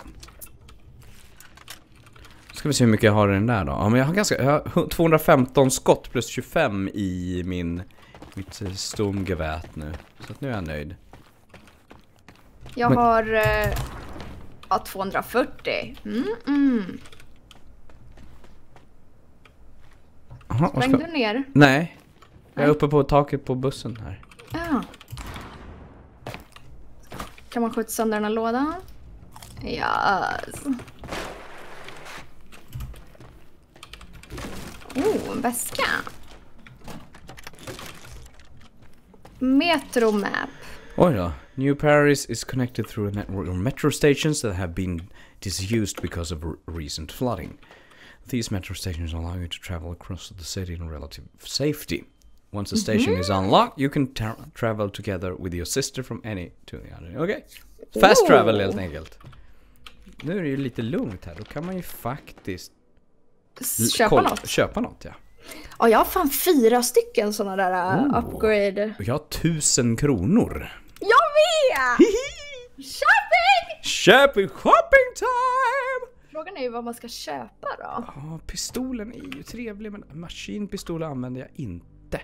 Ska vi se hur mycket jag har i den där då. Ja, men jag har ganska jag har tvåhundrafemton skott plus tjugofem i min mitt stormgevät nu. Så att nu är jag nöjd. Jag men... har eh, ja, tvåhundrafyrtio. Mm, mm. Aha, Sprängde du ner? Nej. Jag är uppe på taket på bussen här. Ja. Kan man skjuta sönder den här lådan? Yes. Oh, en väska. Metro map. Oj då. New Paris is connected through a network of metro stations that have been disused because of recent flooding. These metro stations allow you to travel across the city in relative safety. Once a station mm-hmm. is unlocked, you can tra travel together with your sister from any to the other. Okej. Okay. Fast oh. travel helt enkelt. Nu är det ju lite lugnt här. Då kan man ju faktiskt köpa något. Köpa något, ja. Ja, jag har fan fyra stycken såna där uh, oh. upgrade. Och jag har tusen kronor. Jag vet! Shopping! Shopping, shopping time! Frågan är ju vad man ska köpa då. Ja, pistolen är ju trevlig, men maskinpistol använder jag inte.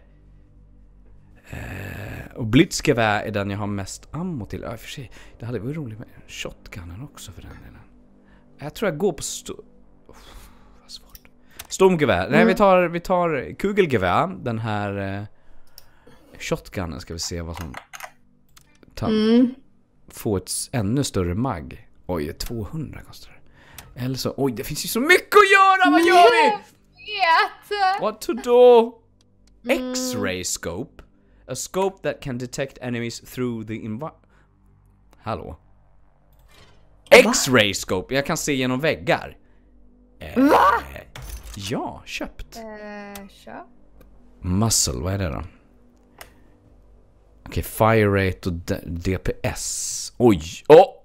Eh, och blitzgevär är den jag har mest ammo till. Ja, för sig, det hade varit roligt med shotgunnen också för den delen. Jag tror jag går på sto... Oh, vad svårt. Stormgevär. Mm. Nej, vi tar, vi tar kugelgevär. Den här eh, shotgunnen ska vi se vad som tar. Mm. Få ett ännu större mag. Oj, tvåhundra kostar det. Eller så, oj, det finns ju så mycket att göra. Vad gör vi? Vet. What to do? Mm. X-ray scope. A scope that can detect enemies through the environment. Hallå? X-ray scope. Jag kan se genom väggar. Eh, Va? Ja, köpt. Uh, köp. Muscle, vad är det då? Okej, okay, fire rate och D- D P S. Oj, åh! Oh.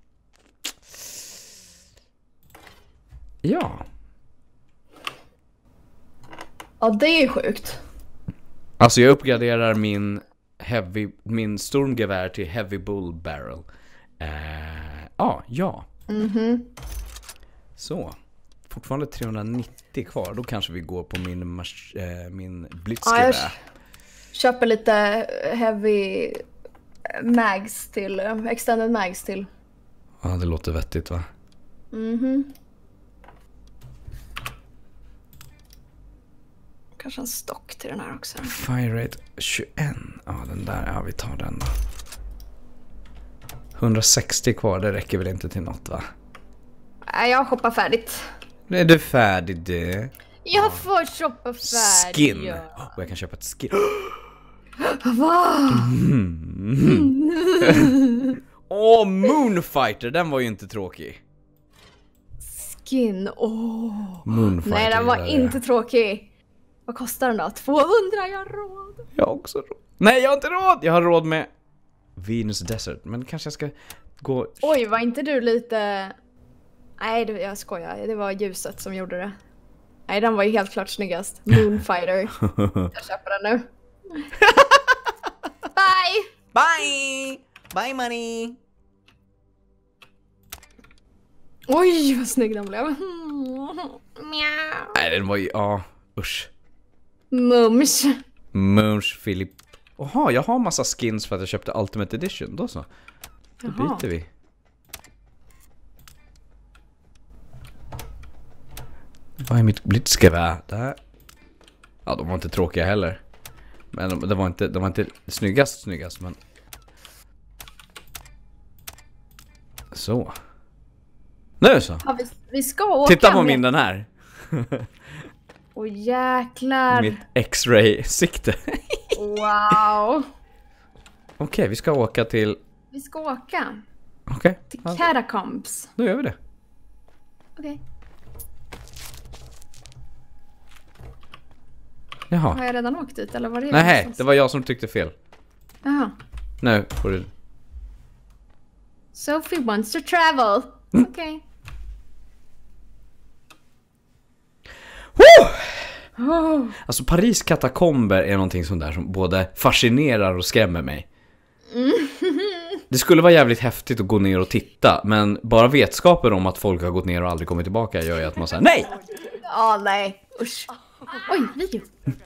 Ja. Ja, det är sjukt. Alltså jag uppgraderar min heavy, min stormgevär till heavy bull barrel. Uh, ah, ja. Mhm. Så. Fortfarande trehundranittio kvar. Då kanske vi går på min mars, äh, min blitzgevär. Ja, köper lite heavy mags till, extended mags till. Ja, det låter vettigt, va? Mhm. kanske en stock till den här också. Fire rate tjugoett. Ja, den där. Ja, vi tar den då. hundrasextio kvar, det räcker väl inte till något, va? Nej, jag hoppar färdigt. Är du färdig det? Jag får shoppa färdigt. Skin. Ja. Oh, jag kan köpa ett skin. Va? Åh, oh, Moonfighter, den var ju inte tråkig. Skin, åh. Oh. Moonfighter. Nej, den var det. inte tråkig. Vad kostar den då? tvåhundra, jag har råd. Jag har också råd. Nej, jag har inte råd. Jag har råd med Venus Desert, men kanske jag ska gå... Oj, var inte du lite... Nej, det, jag skojar. Det var ljuset som gjorde det. Nej, den var ju helt klart snyggast. Moonfighter. Jag köper den nu. Bye! Bye! Bye money! Oj, vad snygg den blev. Mjau. Nej, den var ju... Ja, usch. Mums. Mums Philip. Jaha, jag har massa skins för att jag köpte Ultimate Edition. Då så. Då Jaha. byter vi. Vad är mitt blitzgevär? Där. Ja, de var inte tråkiga heller. Men de, de var inte de var inte snyggast snyggast, men så. Nu så. Ja, vi, vi ska åka. Titta på med. min den här. Åh jäklar. Mitt X-ray sikte. Wow. Okej, vi ska åka till... Vi ska åka Okej, till ja, Catacombs. då gör vi det. Okej. Jaha. Har jag redan åkt dit eller var det? Nej, någonstans? det var jag som tyckte fel. Jaha. Nu får du... Sophie wants to travel. Okej. Oh. Alltså Paris katakomber är någonting sånt där som både fascinerar och skrämmer mig. Det skulle vara jävligt häftigt att gå ner och titta, men bara vetskapen om att folk har gått ner och aldrig kommit tillbaka gör ju att man säger nej! Ja, oh, nej. Usch. Oj, video.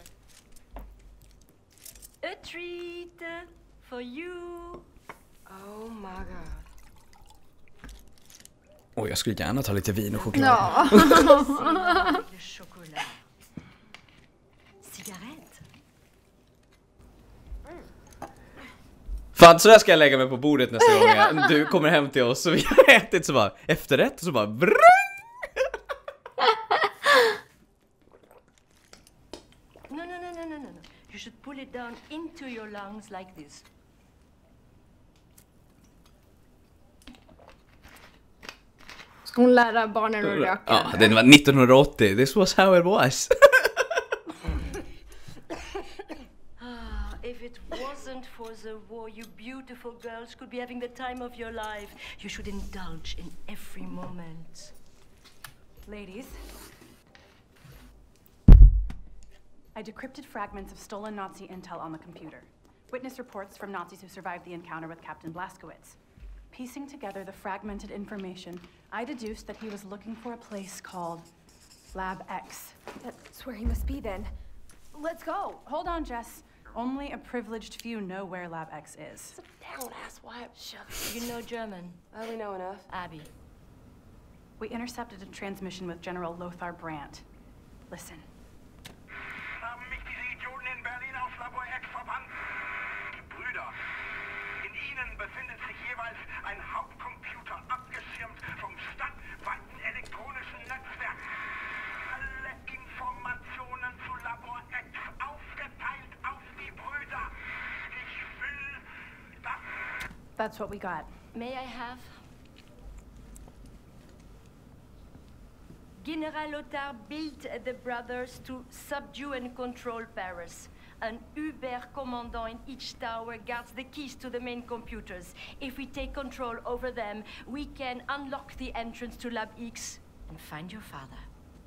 A treat for you. Oh my god. Oj, jag skulle gärna ta lite vin och choklad. Ja. Le chocolat. Cigarette. Fan, så där ska jag lägga mig på bordet nästa gång jag, du kommer hem till oss och vi har ätit så bara efterrätt och så bara vrrrr. No, no, no, no, no, no. You should pull it down into your lungs like this. Ska hon lära barnen att röka? Ja, den var nittonhundraåttio. This was how it was. If it wasn't for the war, you beautiful girls could be having the time of your life. You should indulge in every moment. Ladies, I decrypted fragments of stolen Nazi intel on the computer. Witness reports from Nazis who survived the encounter with Captain Blazkowicz. Piecing together the fragmented information, I deduced that he was looking for a place called Lab X. That's where he must be then. Let's go. Hold on, Jess. Only a privileged few know where Lab X is. Down, asswipe. Shut You know German, I only know enough. Abby. We intercepted a transmission with General Lothar Brandt. Listen. Haben mich diese Idioten in Berlin aus Labor X verbannt? Brüder, in ihnen befindet sich jeweils ein Hauptcomputer, abgeschirmt vom stadtweiten elektronischen Netzwerk. Alle Informationen zu Labor X aufgeteilt auf die Brüder. Ich will das. That's what we got. May I have? General Lothar built the brothers to subdue and control Paris. An Uber-commandant in each tower guards the keys to the main computers. If we take control over them, we can unlock the entrance to Lab X and find your father.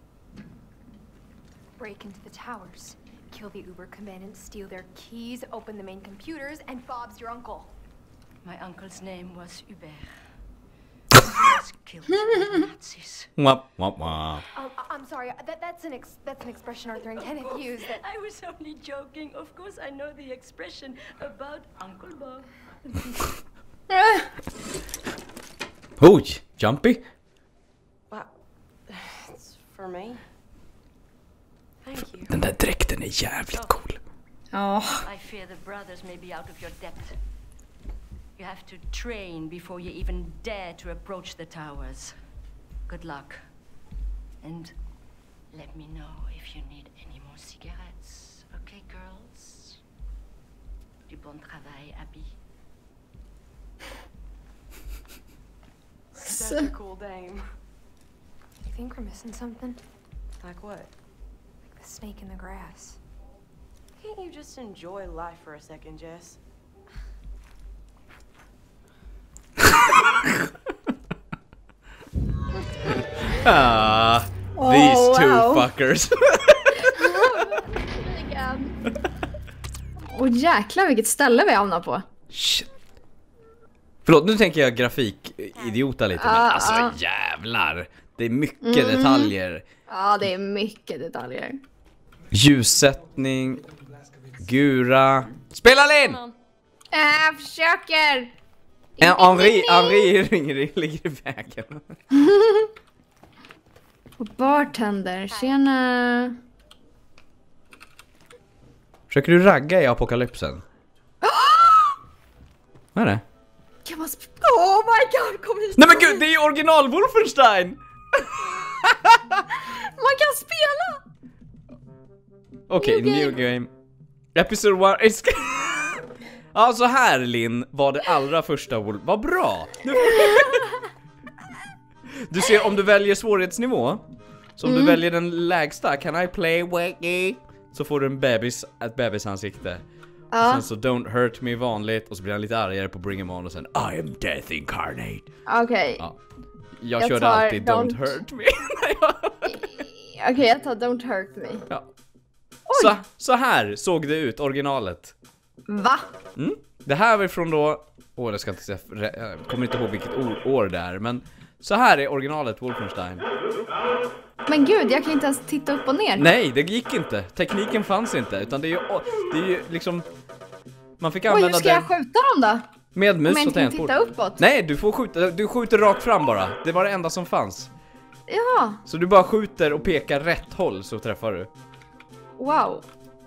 Break into the towers. Kill the Uber commandant, steal their keys, open the main computers, and Bob's your uncle. My uncle's name was Hubert. He was killed by Nazis. Wap, wap, wap. Um, I- I'm sorry. That, that's an ex- that's an expression Arthur and Kenneth use. That I was only joking. Of course, I know the expression about Uncle Bob. Oj, jumpy. wow, it's for me. Thank you. Den där dräkten är jävligt cool. Ja. I fear the brothers may be out of your depth. You have to train before you even dare to approach the towers. Good luck. And let me know if you need any more cigarettes. Okay, girls? Du bon travail, Abby. Such a cool dame. You think we're missing something? Like what? Like the snake in the grass. Can't you just enjoy life for a second, Jess? Ah, Oh, these two wow. fuckers. Och jäklar vilket ställe vi hamnar på. Shit. Förlåt, nu tänker jag grafikidiota lite, men Ah, alltså ah. jävlar. Det är mycket detaljer. Ja, det är mycket detaljer. Ljussättning, gura. Spela Linn! Äh, jag försöker! En Henri, Henri ringer, ligger i vägen. Och bartender, tjena. Försöker du ragga i apokalypsen? Vad är det? Kan man sp- oh my god, kom hit! Nej men gud, det är ju original Wolfenstein! Man kan spela! Okej, New new game. Episode one is... Ja, så här Linn var det allra första Wolf... Vad bra! Du ser, om du väljer svårighetsnivå, så om Mm. du väljer den lägsta, can I play wacky? Så får du en bebis, ett bebisansikte. Ja. Sen så don't hurt me vanligt, och så blir han lite argare på Bring Him On och sen I am death incarnate. Okej, Ja. Jag, Jag körde tar alltid don't, don't- hurt me. okej jag tar Don't Hurt Me. Ja. Så, så här såg det ut, originalet. Va? Mm. Det här var från då... Åh, jag ska inte säga... Jag kommer inte ihåg vilket år, år det är, men... Så här är originalet Wolfenstein. Men gud, jag kan inte ens titta upp och ner. Nej, det gick inte. Tekniken fanns inte, utan det är ju... Det är ju liksom... Man fick Oj, hur använda ska den jag skjuta dem då? med mus Om jag och inte kan tangentbord. titta uppåt? Nej, du får skjuta... Du skjuter rakt fram bara. Det var det enda som fanns. Ja, Så du bara skjuter och pekar rätt håll så träffar du. wow.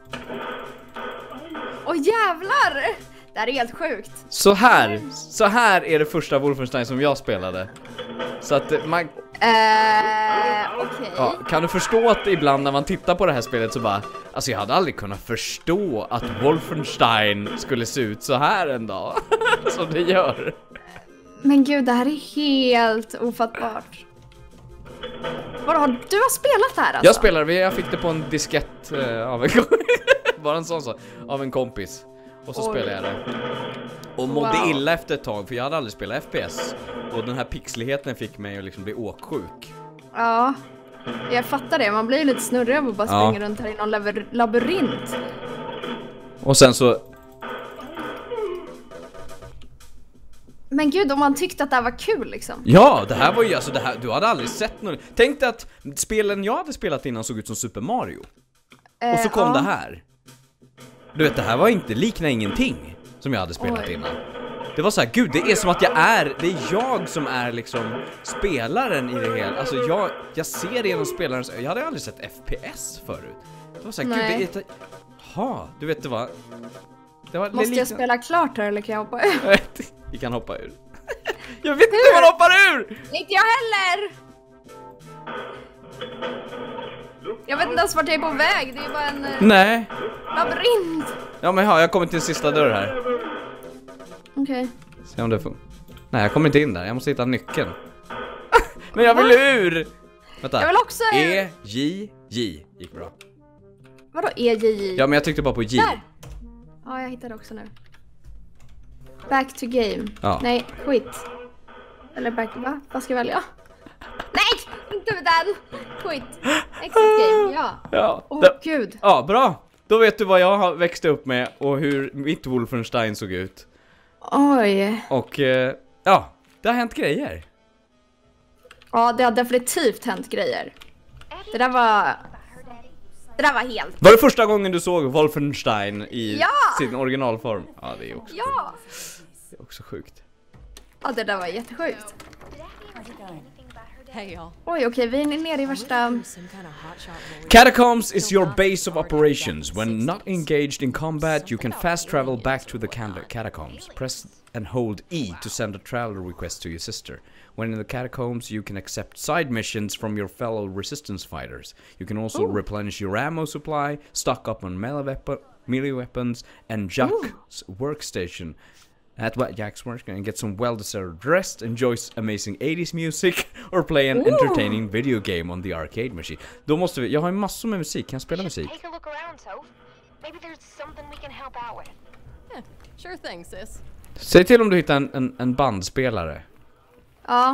Åh jävlar! Det här är helt sjukt. Så här, så här är det första Wolfenstein som jag spelade. Så att eh, man... Eh, okej. Ja, kan du förstå att ibland när man tittar på det här spelet så bara... Alltså jag hade aldrig kunnat förstå att Wolfenstein skulle se ut så här en dag. Som det gör. Men gud, det här är helt ofattbart. Vadå, har du har spelat här alltså? Jag spelar, jag fick det på en diskett eh, av en bara en sån så, av en kompis. Och så Oj. spelade jag det. Och mådde Wow. illa efter ett tag, för jag hade aldrig spelat F P S. Och den här pixligheten fick mig att liksom bli åksjuk. Ja, jag fattar det. Man blir ju lite snurrig av att bara Ja. springa runt här i någon labyr- labyrint. Och sen så... Men gud, om man tyckte att det här var kul liksom. Ja, det här var ju alltså det här, du hade aldrig sett något. Tänk dig att spelen jag hade spelat innan såg ut som Super Mario. Och så Eh, kom ja. det här. Du vet, det här var inte, likna ingenting som jag hade spelat Oj. innan. Det var så här, gud, det är som att jag är, det är jag som är liksom spelaren i det hela. Alltså jag, jag ser genom spelarens, jag hade aldrig sett F P S förut. Det var så här, Nej. gud, det är ett, ha, du vet det var, det var Måste det jag spela klart här eller kan jag hoppa ur? Vi kan hoppa ur. Jag vet inte hur man hoppar ur! Inte jag heller! Jag vet inte ens vart jag är på väg, det är ju bara en eh, Nej. labyrint. Ja men ja, jag kommer till en sista dörr här. Okej. Se om det funkar. Nej, jag kommer inte in där. Jag måste hitta nyckeln. Men jag vill ur! Vänta. Jag vill också ur. E, J, J. Gick bra. Vadå E J J? Ja, men jag tryckte bara på J. Där! Ja, jag hittade också nu. Back to game. Ja. Nej, quit. Eller back, va? Vad ska jag välja? Nej! Inte med den! Quit. Exit game, ja. Ja. Åh det- gud. Ja, bra. Då vet du vad jag har växt upp med och hur mitt Wolfenstein såg ut. Oj. Och eh, ja, det har hänt grejer. Ja, det har definitivt hänt grejer. Det där var... Det där var helt... Var det första gången du såg Wolfenstein i Ja! sin originalform? Ja, det är också, Ja! det är också sjukt. Ja, det där var jättesjukt. Hey y'all. Oj, okej, vi är nere i värsta... Catacombs is your base of operations. When not engaged in combat, you can fast travel back to the can- catacombs. Press and hold E to send a travel request to your sister. When in the catacombs, you can accept side missions from your fellow resistance fighters. You can also Ooh. replenish your ammo supply, stock up on melee, weapon, melee weapons, and Jack's Ooh. workstation. At what Jack's work and get some well-deserved rest, enjoy amazing eighties music, or play an Ooh. entertaining video game on the arcade machine. Då måste vi, jag har ju massor med musik, kan jag spela musik? Take a look around, Soph. Maybe there's something we can help out with. Yeah, sure thing, sis. Säg till om du hittar en, en, en bandspelare. Ja.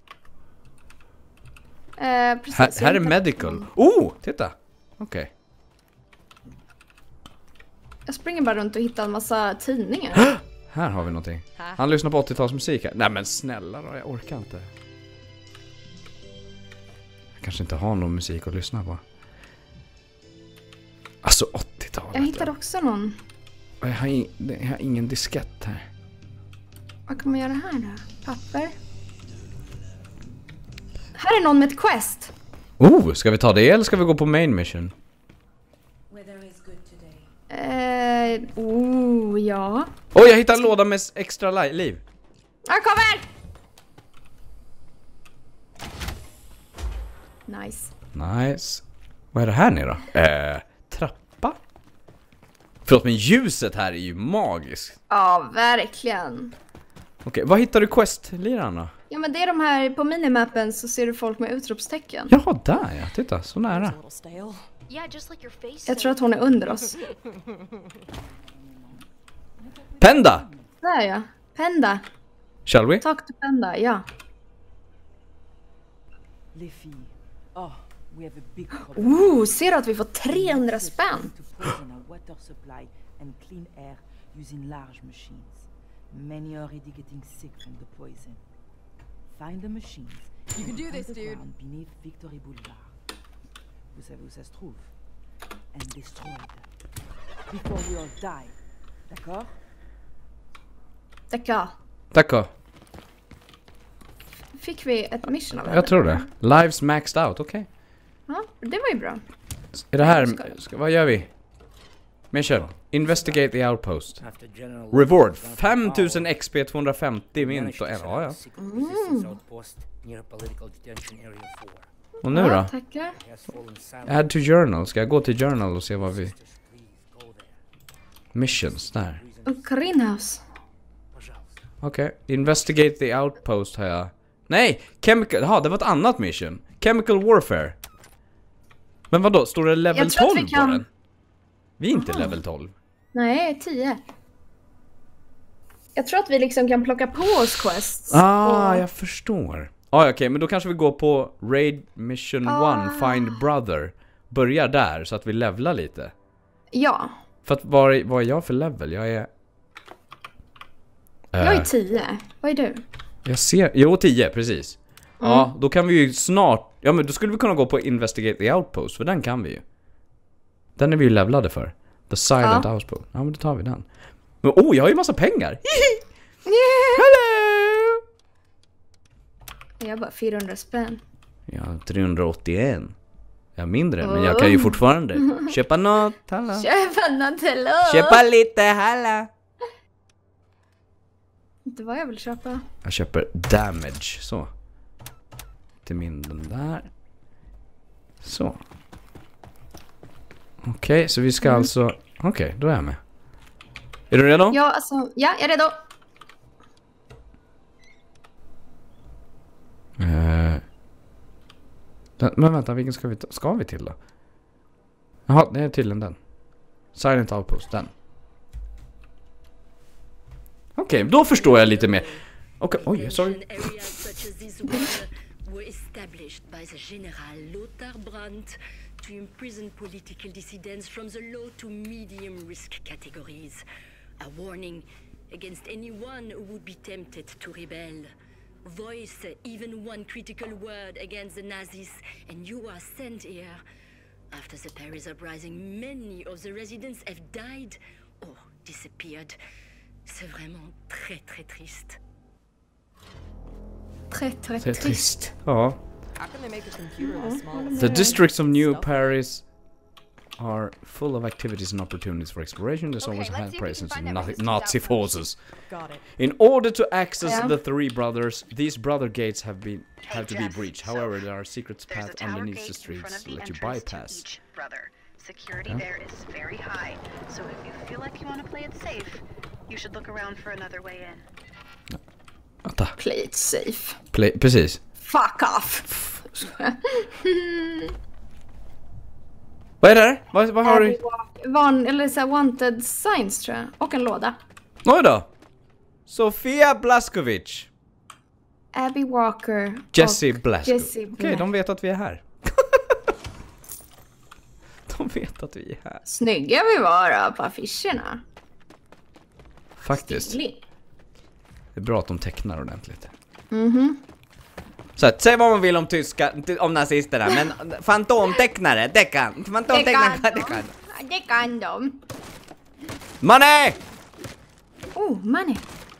Eh, precis. Här, här är medical. Oh, titta. Okej. Okay. Jag springer bara runt och hittar en massa tidningar. Här har vi någonting. Han lyssnar på åttiotalsmusik här. Nej men snälla då, jag orkar inte. Jag kanske inte har någon musik att lyssna på. Alltså åttiotalet. Jag hittade också någon. Jag har, in, jag har ingen diskett här. Vad kan man göra här då? Papper. Här är någon med ett quest. Oh, ska vi ta det eller ska vi gå på main mission? Eh, oh, ja. Oj, oh, jag hittade en låda med extra liv. Jag kommer! Nice. Nice. Vad är det här nere då? Eh, trappa? Förlåt, men ljuset här är ju magiskt. Ja, verkligen. Okej, okay, vad hittar du quest-liran då? Ja, men det är de här på minimappen så ser du folk med utropstecken. Ja, där ja. Titta, så nära. Jag tror att hon är under oss. Penda! Där ja. Penda. Shall we? Talk to Penda, ja. Ooh, ser du att vi får trehundra spänn? Many are already getting sick from the poison. Find the machines. You can do this, dude. Beneath Victory Boulevard. Vous savez où ça se trouve? And destroy them. Before we all die. D'accord? D'accord. D'accord. Fick vi ett mission av det? Jag tror det. Lives maxed out, okej. Okay. Ja, det var ju bra. Är det här... Ska, vad gör vi? Mission. Investigate the outpost. Reward. fem tusen X P, tvåhundrafemtio mynt och en. Ja, ja. Mm. Och nu då? Ja, tackar. Add to journal. Ska jag gå till journal och se vad vi... Missions, där. Och greenhouse. Okej. Okay. Investigate the outpost har jag... Nej! Chemical... Jaha, det var ett annat mission. Chemical warfare. Men vad då? Står det level tolv kan... på den? Vi är inte Aha. level tolv. Nej, tio. Jag tror att vi liksom kan plocka på oss quests. Ah, och... jag förstår. Ah, okej, okay, men då kanske vi går på Raid Mission ah. one, Find Brother. Börjar där så att vi levlar lite. Ja. För att vad är, vad är jag för level? Jag är... Jag är tio. Vad är du? Jag ser... Jo, tio, precis. Mm. Ja, då kan vi ju snart... Ja, men då skulle vi kunna gå på Investigate the Outpost, för den kan vi ju. Den är vi ju levlade för. The Silent ja. Outpost. Ja, men då tar vi den. Men oh, jag har ju massa pengar! Yeah. Hello! Jag har bara fyrahundra spänn. Ja, trehundraåttioen. Ja, mindre, oh. men jag kan ju fortfarande köpa något, hallå. Köpa något, hallå. Köpa lite, hallå. Inte vad jag vill köpa. Jag köper damage, så. Till min den där. Så. Okej, okay, så vi ska mm. alltså... Okej, okay, då är jag med. Är du redo? Ja, alltså... Ja, jag är redo. Uh, den, men vänta, vilken ska vi, ta, ska vi till då? Jaha, det är tydligen den. Silent Outpost, den. Okej, okay, då förstår jag lite mer. Okej, okay, oj, sorry. To imprison political dissidents from the low to medium risk categories. A warning against anyone who would be tempted to rebel. Voice even one critical word against the Nazis and you are sent here. After the Paris uprising, many of the residents have died or disappeared. C'est vraiment très très triste. Très très triste. Ja. How can they make a computer this small? The districts of New Paris are full of activities and opportunities for exploration. There's Okay, always a let's high see if we presence can of find that Nazi, resistance Nazi outpost. forces. Got it. In order to access Yeah. the three brothers, these brother gates have been Hey, have to be Jess, breached. so However, there are secret There's a paths tower underneath gate the in front streets of to the let you entrance to bypass. each brother. Security Yeah. there is very high, so if you feel like you want to play it safe, you should look around for another way in. Vänta. Play it safe. Play, precis. Fuck off. Vad är det där? Vad, vad har du? Van, eller så här wanted signs tror jag. Och en låda. Oj då. Sofia Blaskovic. Abby Walker. Jesse och Blaskovic. Jesse Okej, Black. de vet att vi är här. De vet att vi är här. Snygga vi var då på affischerna. Faktiskt. Stilig. Det är bra att de tecknar ordentligt. Mhm. Så att, säg vad man vill om tyska, om nazisterna, men fantomtecknare, det kan. Fantomtecknare, Det det kan kan. de. Det kan de. Money! Oh, money.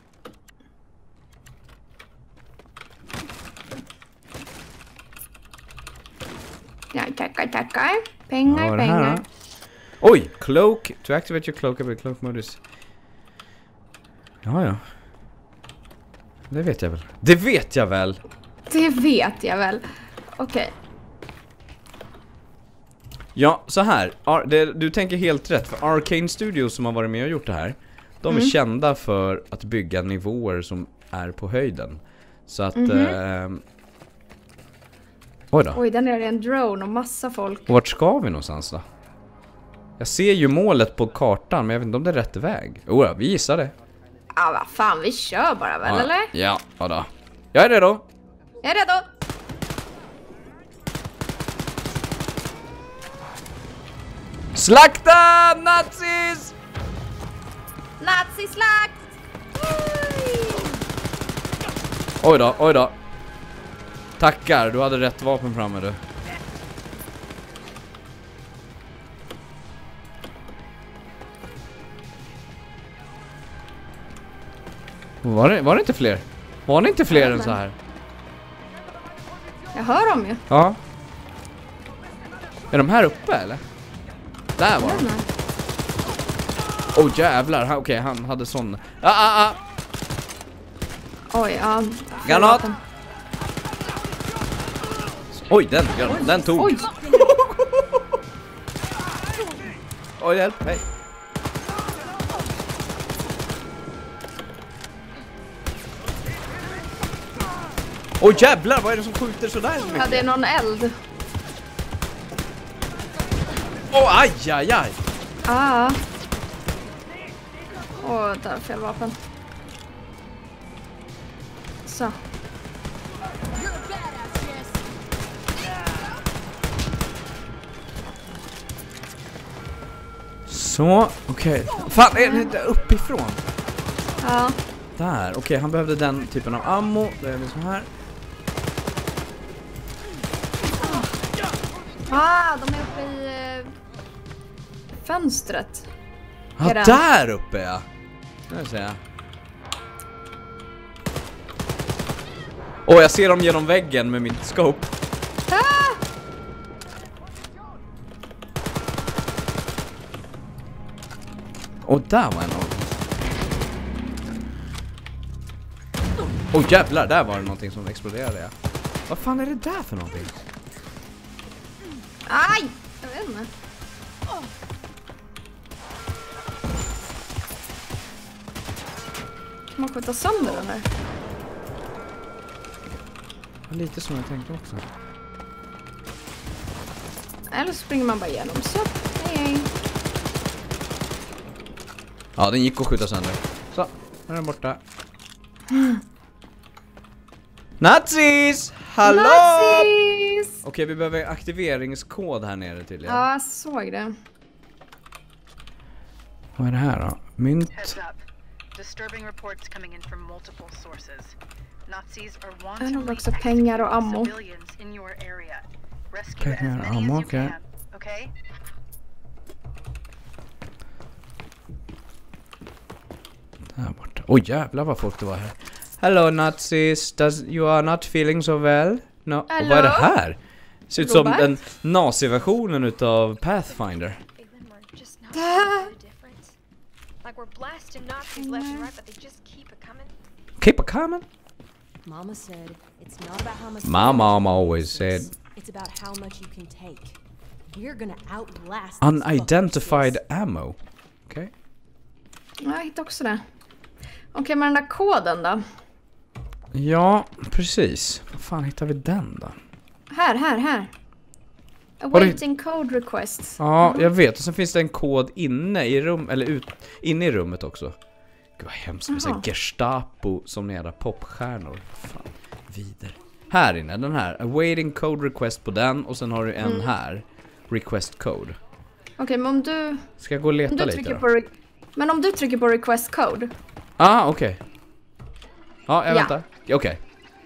Ja, tackar, tackar. Pengar, Vad är det här pengar. då? Oj, cloak. To activate your cloak, ability cloak modus. Ja, ja. Det vet jag väl. Det vet jag väl. Det vet jag väl. Okej. Ja, så här. Ar- det, du tänker helt rätt. För Arcane Studios som har varit med och gjort det här, de är Mm. kända för att bygga nivåer som är på höjden. Så att... Mhm. ehm, Oj då. Oj, där nere är en drone och massa folk. Och vart ska vi någonstans då? Jag ser ju målet på kartan, men jag vet inte om det är rätt väg. Oh, ja, vi gissar det. Ja, vad fan, vi kör bara väl, Ja, eller? Ja, ja då. Jag är redo. Jag är redo. Slakta nazis! Nazislakt! Oj då, oj då. Tackar, du hade rätt vapen framme du. Var det, var det inte fler? Var det inte fler än så här? Jag hör dem ju. Ja. Är de här uppe eller? Där var de. Åh oh, jävlar, okej okay, han hade sån. Ah, ah, ah. Oj, ja. Granat! Oj, den, den, den tog. Oj. Oj, hjälp, hej. Oj jävlar, vad är det som skjuter sådär så mycket? Ja, det är någon eld. Åh, oh, aj, aj, aj. Ah. Åh, där är fel vapen. Så. Så, okej. Okay. Fan, är det där uppifrån? Ja. Där, okej, okay, han behövde den typen av ammo. Då är det så här. Ah, de är uppe i eh, fönstret. Ja, Är det? där uppe ja. Nu ser jag. Åh, jag ser dem genom väggen med mitt scope. Ah! Och där var en av. Åh oh, jävlar, där var det någonting som exploderade. Ja. Vad fan är det där för någonting? Aj! Jag vet inte. Kan man skjuta sönder den här? Lite som jag tänkte också. Eller så springer man bara igenom. Så, hej hej. Ja, den gick att skjuta sönder. Så, nu är den borta. Nazis! Hallå! Nazis! Okej, vi behöver aktiveringskod här nere tydligen. Ja, jag såg det. Vad är det här då? Mynt. Heads up. Disturbing reports coming in from multiple sources. Nazis are Jag har wantonly också pengar och executing ammo. civilians in your area. Rescue as Pengar och many as ammo, you okej. can, okay? Där borta. Oj jävlar vad folk det var här. Hello Nazis, does you are not feeling so well? No. Och Hallå? vad är det här? Ser ut som Robert? en nazi-versionen utav Pathfinder. Like we're blasting Nazis left and right, but they just keep it coming. Keep a coming. Mama said it's not about how much. My mom always said. It's about how much you can take. We're gonna outlast. Unidentified ammo. Okej. Ja, jag hittade också det. Okej, men den där koden då? Ja, precis. Vad fan hittar vi den då? Här, här, här. Var det- Awaiting code requests. Ja, jag vet. Och sen finns det en kod inne i rum eller ut inne i rummet också. Gud vad hemskt med så här Jaha. Gestapo som jävla popstjärnor. Fan, vidare. Här inne, den här. Awaiting code request på den och sen har du en Mm. här. Request code. Okej, men om du... Ska jag gå och Om leta du lite trycker då? på re- men om du trycker på request code. Ah, okej. Ja, jag Ja. väntar. Okej.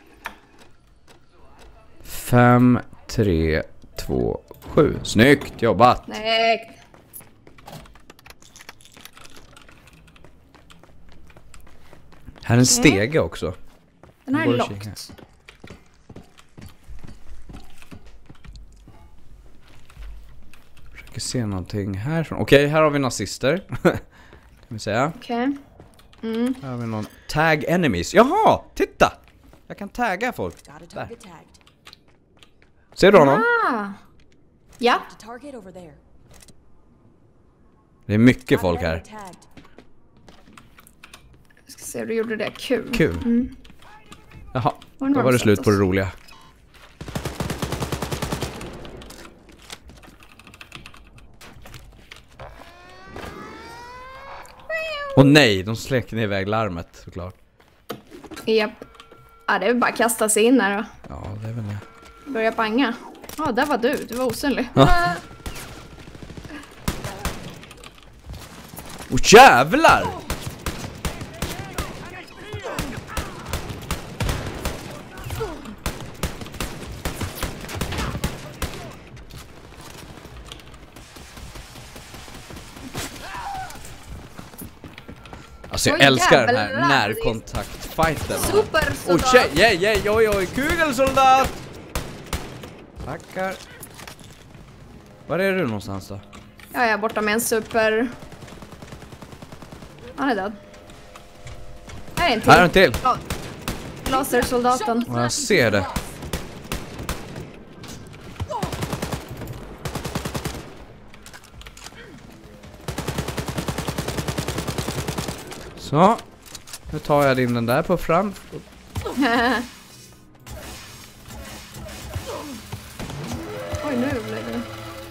Fem, tre, två, sju. Snyggt jobbat! Nej. Här är en stege också. Den här är Går att locked. kika. Försöker se någonting härifrån. Okej, här har vi nazister. Kan vi säga. Okej. Mm. Här har vi någon tag enemies. Jaha, titta! Jag kan tagga folk. Got a Där. target tagged. Ser du honom? Ah. Ja. The target over there. Det är mycket Got folk enemy här. tagged. Jag ska se hur du gjorde det. Kul. Kul. Mm. Jaha, Var det då någon var det som slut satt på det oss? roliga. Och nej, de släckte ner iväg larmet såklart. Japp. Ja, det är bara att kasta sig in här då. Ja, det är väl det. Börja banga. Ja, där var du. Du var osynlig. Ja. Åh jävlar! Alltså jag Oj, älskar den här jävlar. närkontaktfighten. Super Oj, soldat. tjej, yej, yej, oj, oj, kugelsoldat! Tackar. Var är du någonstans då? Ja, jag är borta med en super... Han är död. Här är en till. Här är en till. Ja. Lasersoldaten. Ja, jag ser det. Så. Nu tar jag in den där på fram. Oj, nu blev det.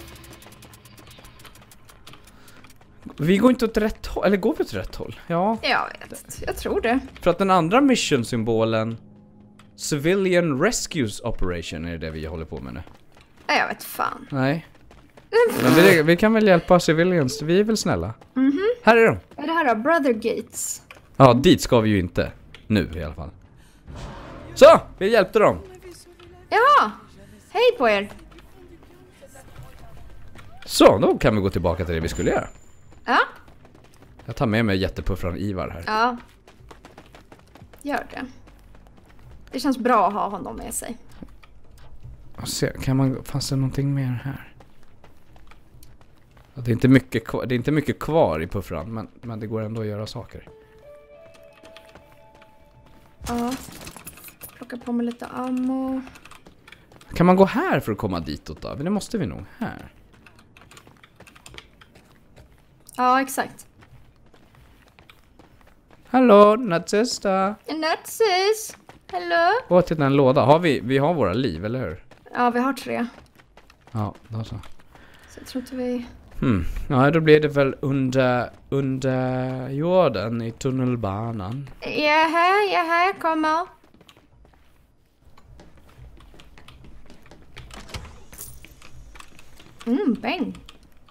Vi går inte åt rätt håll. Eller går vi åt rätt håll? Ja. Jag vet. Jag tror det. För att den andra mission-symbolen Civilian Rescues Operation är det vi håller på med nu. Ja, jag vet fan. Nej. Men vi, vi kan väl hjälpa civilians. Vi är väl snälla. Mhm. Här är de. Vad är det här då? Brother Gates. Ja, dit ska vi ju inte. Nu i alla fall. Så, vi hjälpte dem. Ja! Hej på er! Så, då kan vi gå tillbaka till det vi skulle göra. Ja, Jag tar med mig jättepuffran Ivar här. ja. Gör det. Det känns bra att ha honom med sig. Och se, kan man, fanns det någonting mer här? Ja, det är inte mycket kvar, det är inte mycket kvar i puffran, men, men det går ändå att göra saker. Ja. Plocka på mig lite ammo. Kan man gå här för att komma ditåt då? Men det måste vi nog. Här. Ja, exakt. Hallå, nazista. Nazis! Hello? Gå till den låda. Har vi, vi har våra liv, eller hur? Ja, vi har tre. Ja, då så. Så jag tror inte vi... Hmm. Ja, då blir det väl under, under jorden i tunnelbanan. Jaha, jaha, jag kommer. Mm, bang.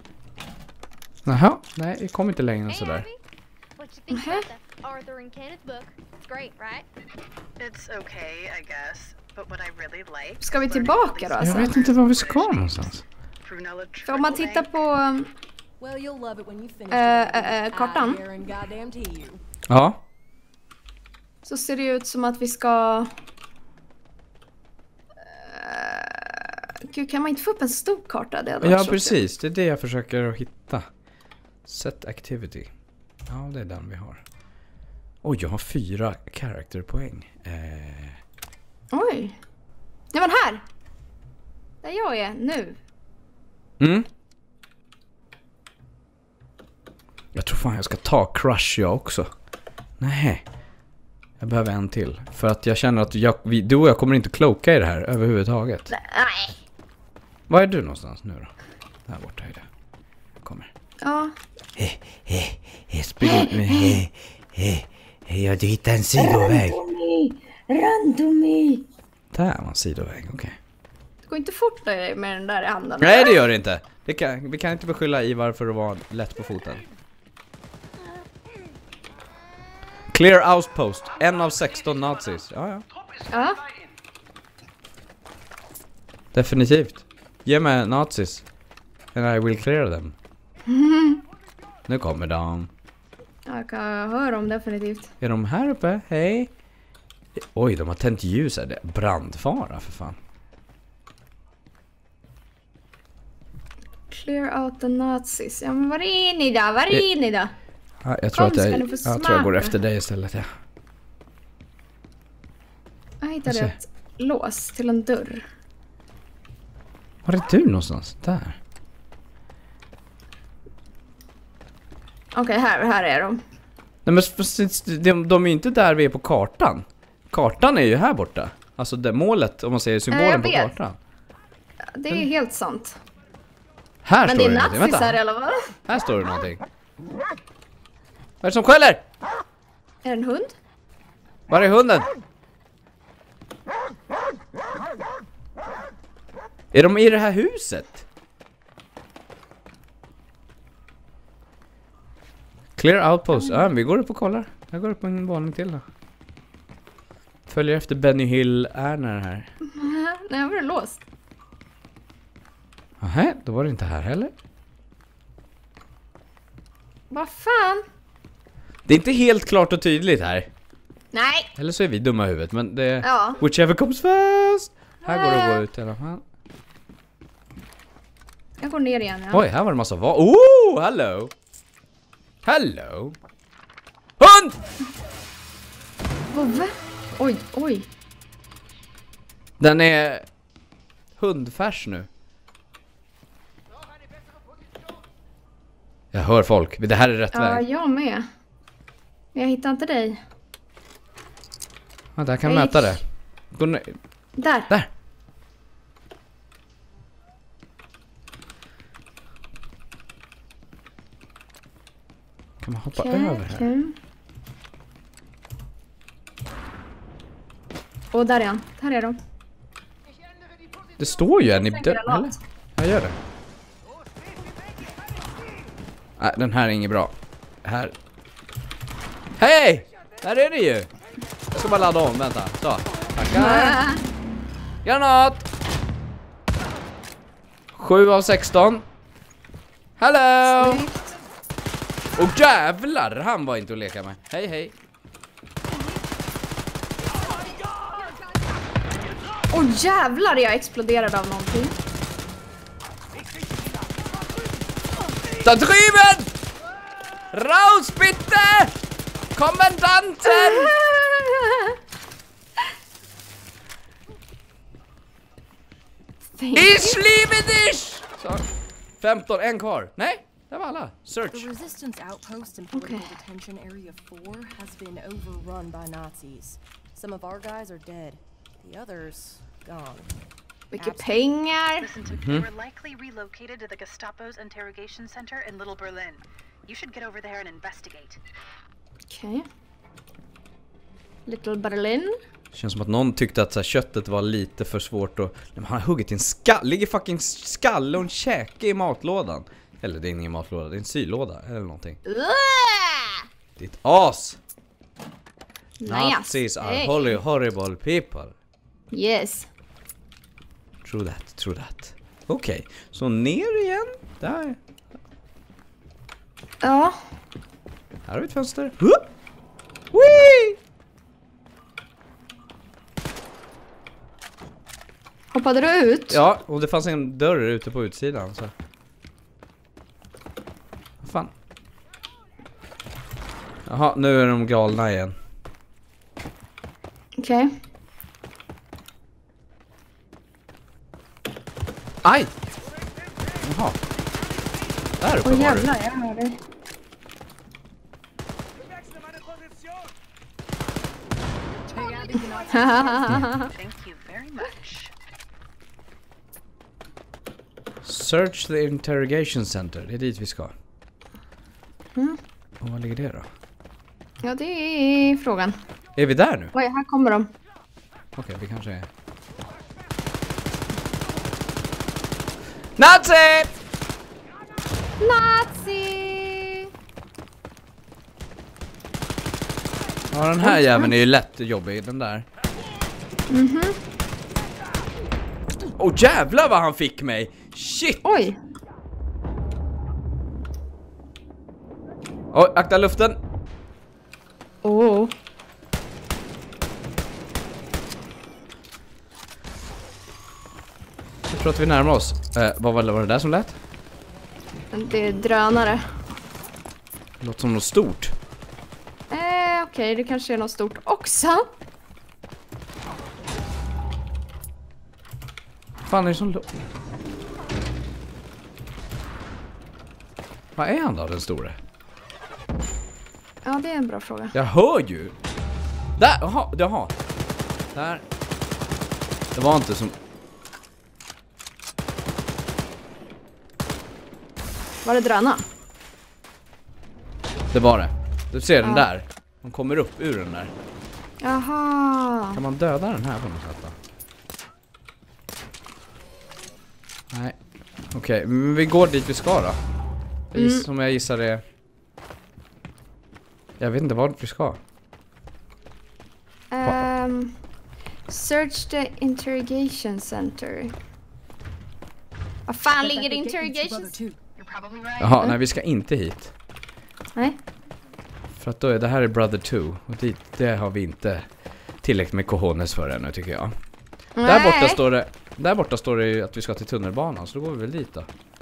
Jaha, nej, vi kom inte längre än sådär. What you think about the Arthur and Kenneth book? It's great, right? It's okay, I guess. But what I really like. Ska vi tillbaka då Jag alltså? vet inte var vi ska någonstans. För om man tittar på um, Well, you'll love it when you finish. äh, äh, äh, kartan I guarantee goddamn to you. Ja. så ser det ut som att vi ska... Gud, kan man inte få upp en stor karta? Det hade Ja, varit så precis. Det är det jag försöker att hitta. Set activity. Ja, det är den vi har. Oj, jag har fyra characterpoäng. Eh... Oj. Nej, men här! Där jag är nu. Mm. Jag tror fan jag ska ta Crush jag också. Nej. Jag behöver en till. För att jag känner att jag, vi, du och jag kommer inte kloka i det här överhuvudtaget. Nej. Var är du någonstans nu då? Där borta är det. Jag kommer. Ja. Hej, hej, hej, spring med hej, hej, hej, jag hittar en sidoväg. Randomi. Där var en sidoväg, okej. Okay. Det går inte fort med den där i handen. Nej, det gör det inte. Det kan, vi kan inte beskylla Ivar för att vara lätt på foten. Clear outpost. En av sexton nazis. Ja, ja. Ja. Definitivt. Ge mig nazis. And I will clear them. Nu kommer de. Jag kan höra dem definitivt. Är de här uppe? Hej. Oj, de har tänt ljus här. Det är brandfara för fan. Clear out the nazis. Ja, men var är ni då? Var är ni då? Ja, jag tror Kom, att jag, jag, jag tror jag går efter dig istället, ja. Jag hittade ett lås till en dörr. Var är du någonstans? Där. Okej, okay, här, här är de. Nej, men de, de är ju inte där vi är på kartan. Kartan är ju här borta. Alltså det målet, om man säger symbolen på kartan. Det är mm. helt sant. Här men står det det är nazisar eller vad? Här står det någonting. Vad är det som skäller? Är det en hund? Var är hunden? Är de i det här huset? Clear outpost. Ja, vi går upp och kollar. Jag går upp på en våning till då. Följer efter Benny Hill Erner här. Nej, var det låst. Aha, då var det inte här heller. Vad fan? Det är inte helt klart och tydligt här. Nej. Eller så är vi dumma i huvudet, men det är ja. Whichever comes first. Här går det att gå ut i alla fall. Jag går ner igen, ja. Oj, här var det massa va. Oh, hello. Hello. Hund! Oh, oj, oj. Den är hundfärs nu. Jag hör folk. Det här är rätt ja, väg. Ja, jag med. Jag hittar inte dig. Ja, där kan jag möta det. Gå ner. Där. Där. Kan man hoppa okay, över här? Okay. Och där är han. Här är de. Det står ju en i dörren, eller? Jag gör det. Nej, den här är inget bra. Här. Hej! Där är det ju. Jag ska bara ladda om, vänta. Så, tackar. Granat! sju av sexton. Hello! Och jävlar, han var inte att leka med. Hej, hej. Åh oh, jävlar, jag exploderade av någonting. Ta driven! Raus bitte! Kommandanten! Ich liebe dich! Så, femton, en kvar. Nej, det var alla. Search. The resistance outpost in political detention area four has been overrun by Nazis. Some of our guys are dead. The others gone. Mycket pengar. Listen to me. They were likely relocated to the Gestapo's interrogation center in Little Berlin. You should get over there and investigate. Okej. Okay. Little Berlin. Känns som att någon tyckte att så här, köttet var lite för svårt och han har huggit en skall, ligger fucking skalle och en käke i matlådan. Eller det är ingen matlåda, det är en sylåda eller någonting. Uh! Ditt as. Nice. Nazis are hey. Holy, horrible people. Yes. True that, true that. Okej, okay. Så ner igen. Där. Ja. Här har vi ett fönster. Huh! Whee! Hoppade du ut? Ja, och det fanns en dörr ute på utsidan så. Vad fan? Jaha, nu är de galna igen. Okej. Okay. Aj! Jaha. Där uppe var du. Åh jävlar, jag hör dig. Thank you very much. Search the interrogation center. Det är dit vi ska. Mm. Och var ligger det då? Ja, det är frågan. Är vi där nu? Oj, här kommer de. Okej, okay, vi kanske är... Nazi! Nazi! Ja, den här jäveln är ju lätt jobbig, den där. Mhm. Åh, oh, jävlar vad han fick mig! Shit! Oj! Oj, akta luften! Oh. Jag tror att vi närmar oss. Eh, vad var det, var det där som lät? Det är drönare. Det låter som något stort. Eh, okej, okay, det kanske är något stort också. Fan är det som... Vad är han då, den store? Ja, det är en bra fråga. Jag hör ju. Där, jaha, jaha. Där. Det var inte som... Var det dröna? Det var det. Du ser den ja. där. De kommer upp ur den där. Jaha. Kan man döda den här på något sätt då? Nej. Okej, okay, men vi går dit vi ska då. Mm. Som jag gissar det. Jag vet inte vart vi ska. Um, search the interrogation center. Vad fan ligger interrogation? Jaha, nej vi ska inte hit. Nej. För att då är det här är Brother två. Och dit, det har vi inte tillräckligt med cojones för ännu tycker jag. Nej. Där borta står det Där borta står det ju att vi ska till tunnelbanan. Så då går vi väl dit då.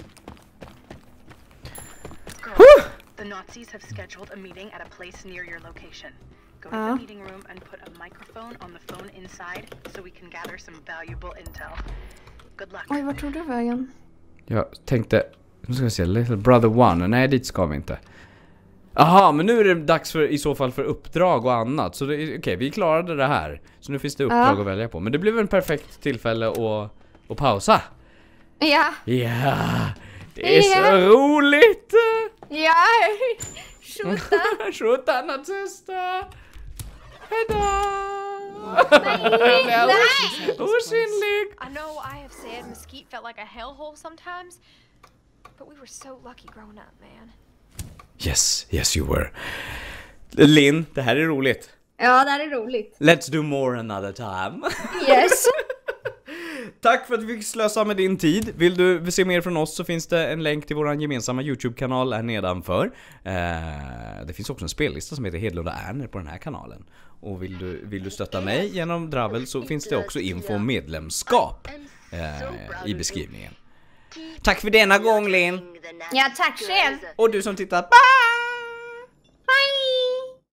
The Nazis have scheduled a meeting at a place near your location. Go to uh. the meeting room and put a microphone on the phone inside so we can gather some valuable intel. Good luck. Oj, vart tog du vägen? Jag tänkte, nu ska vi se, Little Brother One. Nej, dit ska vi inte. Aha, men nu är det dags för, i så fall för uppdrag och annat. Så okej, okay, vi klarade det här. Så nu finns det uppdrag uh. att välja på. Men det blev en perfekt tillfälle att, att pausa. Ja. Ja, det är ja. så roligt. Ja, skjuta. Skjuta nazister. Hejdå. Nej, nej. Osynlig. I know I have said Mesquite felt like a hellhole sometimes, but we were so lucky growing up, man. Yes, yes you were. Linn, det här är roligt. Ja, det här är roligt. Let's do more another time. Yes. Tack för att vi fick slösa med din tid. Vill du se mer från oss så finns det en länk till vår gemensamma YouTube-kanal här nedanför. Eh, det finns också en spellista som heter Hedlund och Ernst på den här kanalen. Och vill du, vill du stötta mig genom Dravel så finns det också info om medlemskap eh, i beskrivningen. Tack för denna gång, Linn. Ja, tack själv. Och du som tittat. Bye!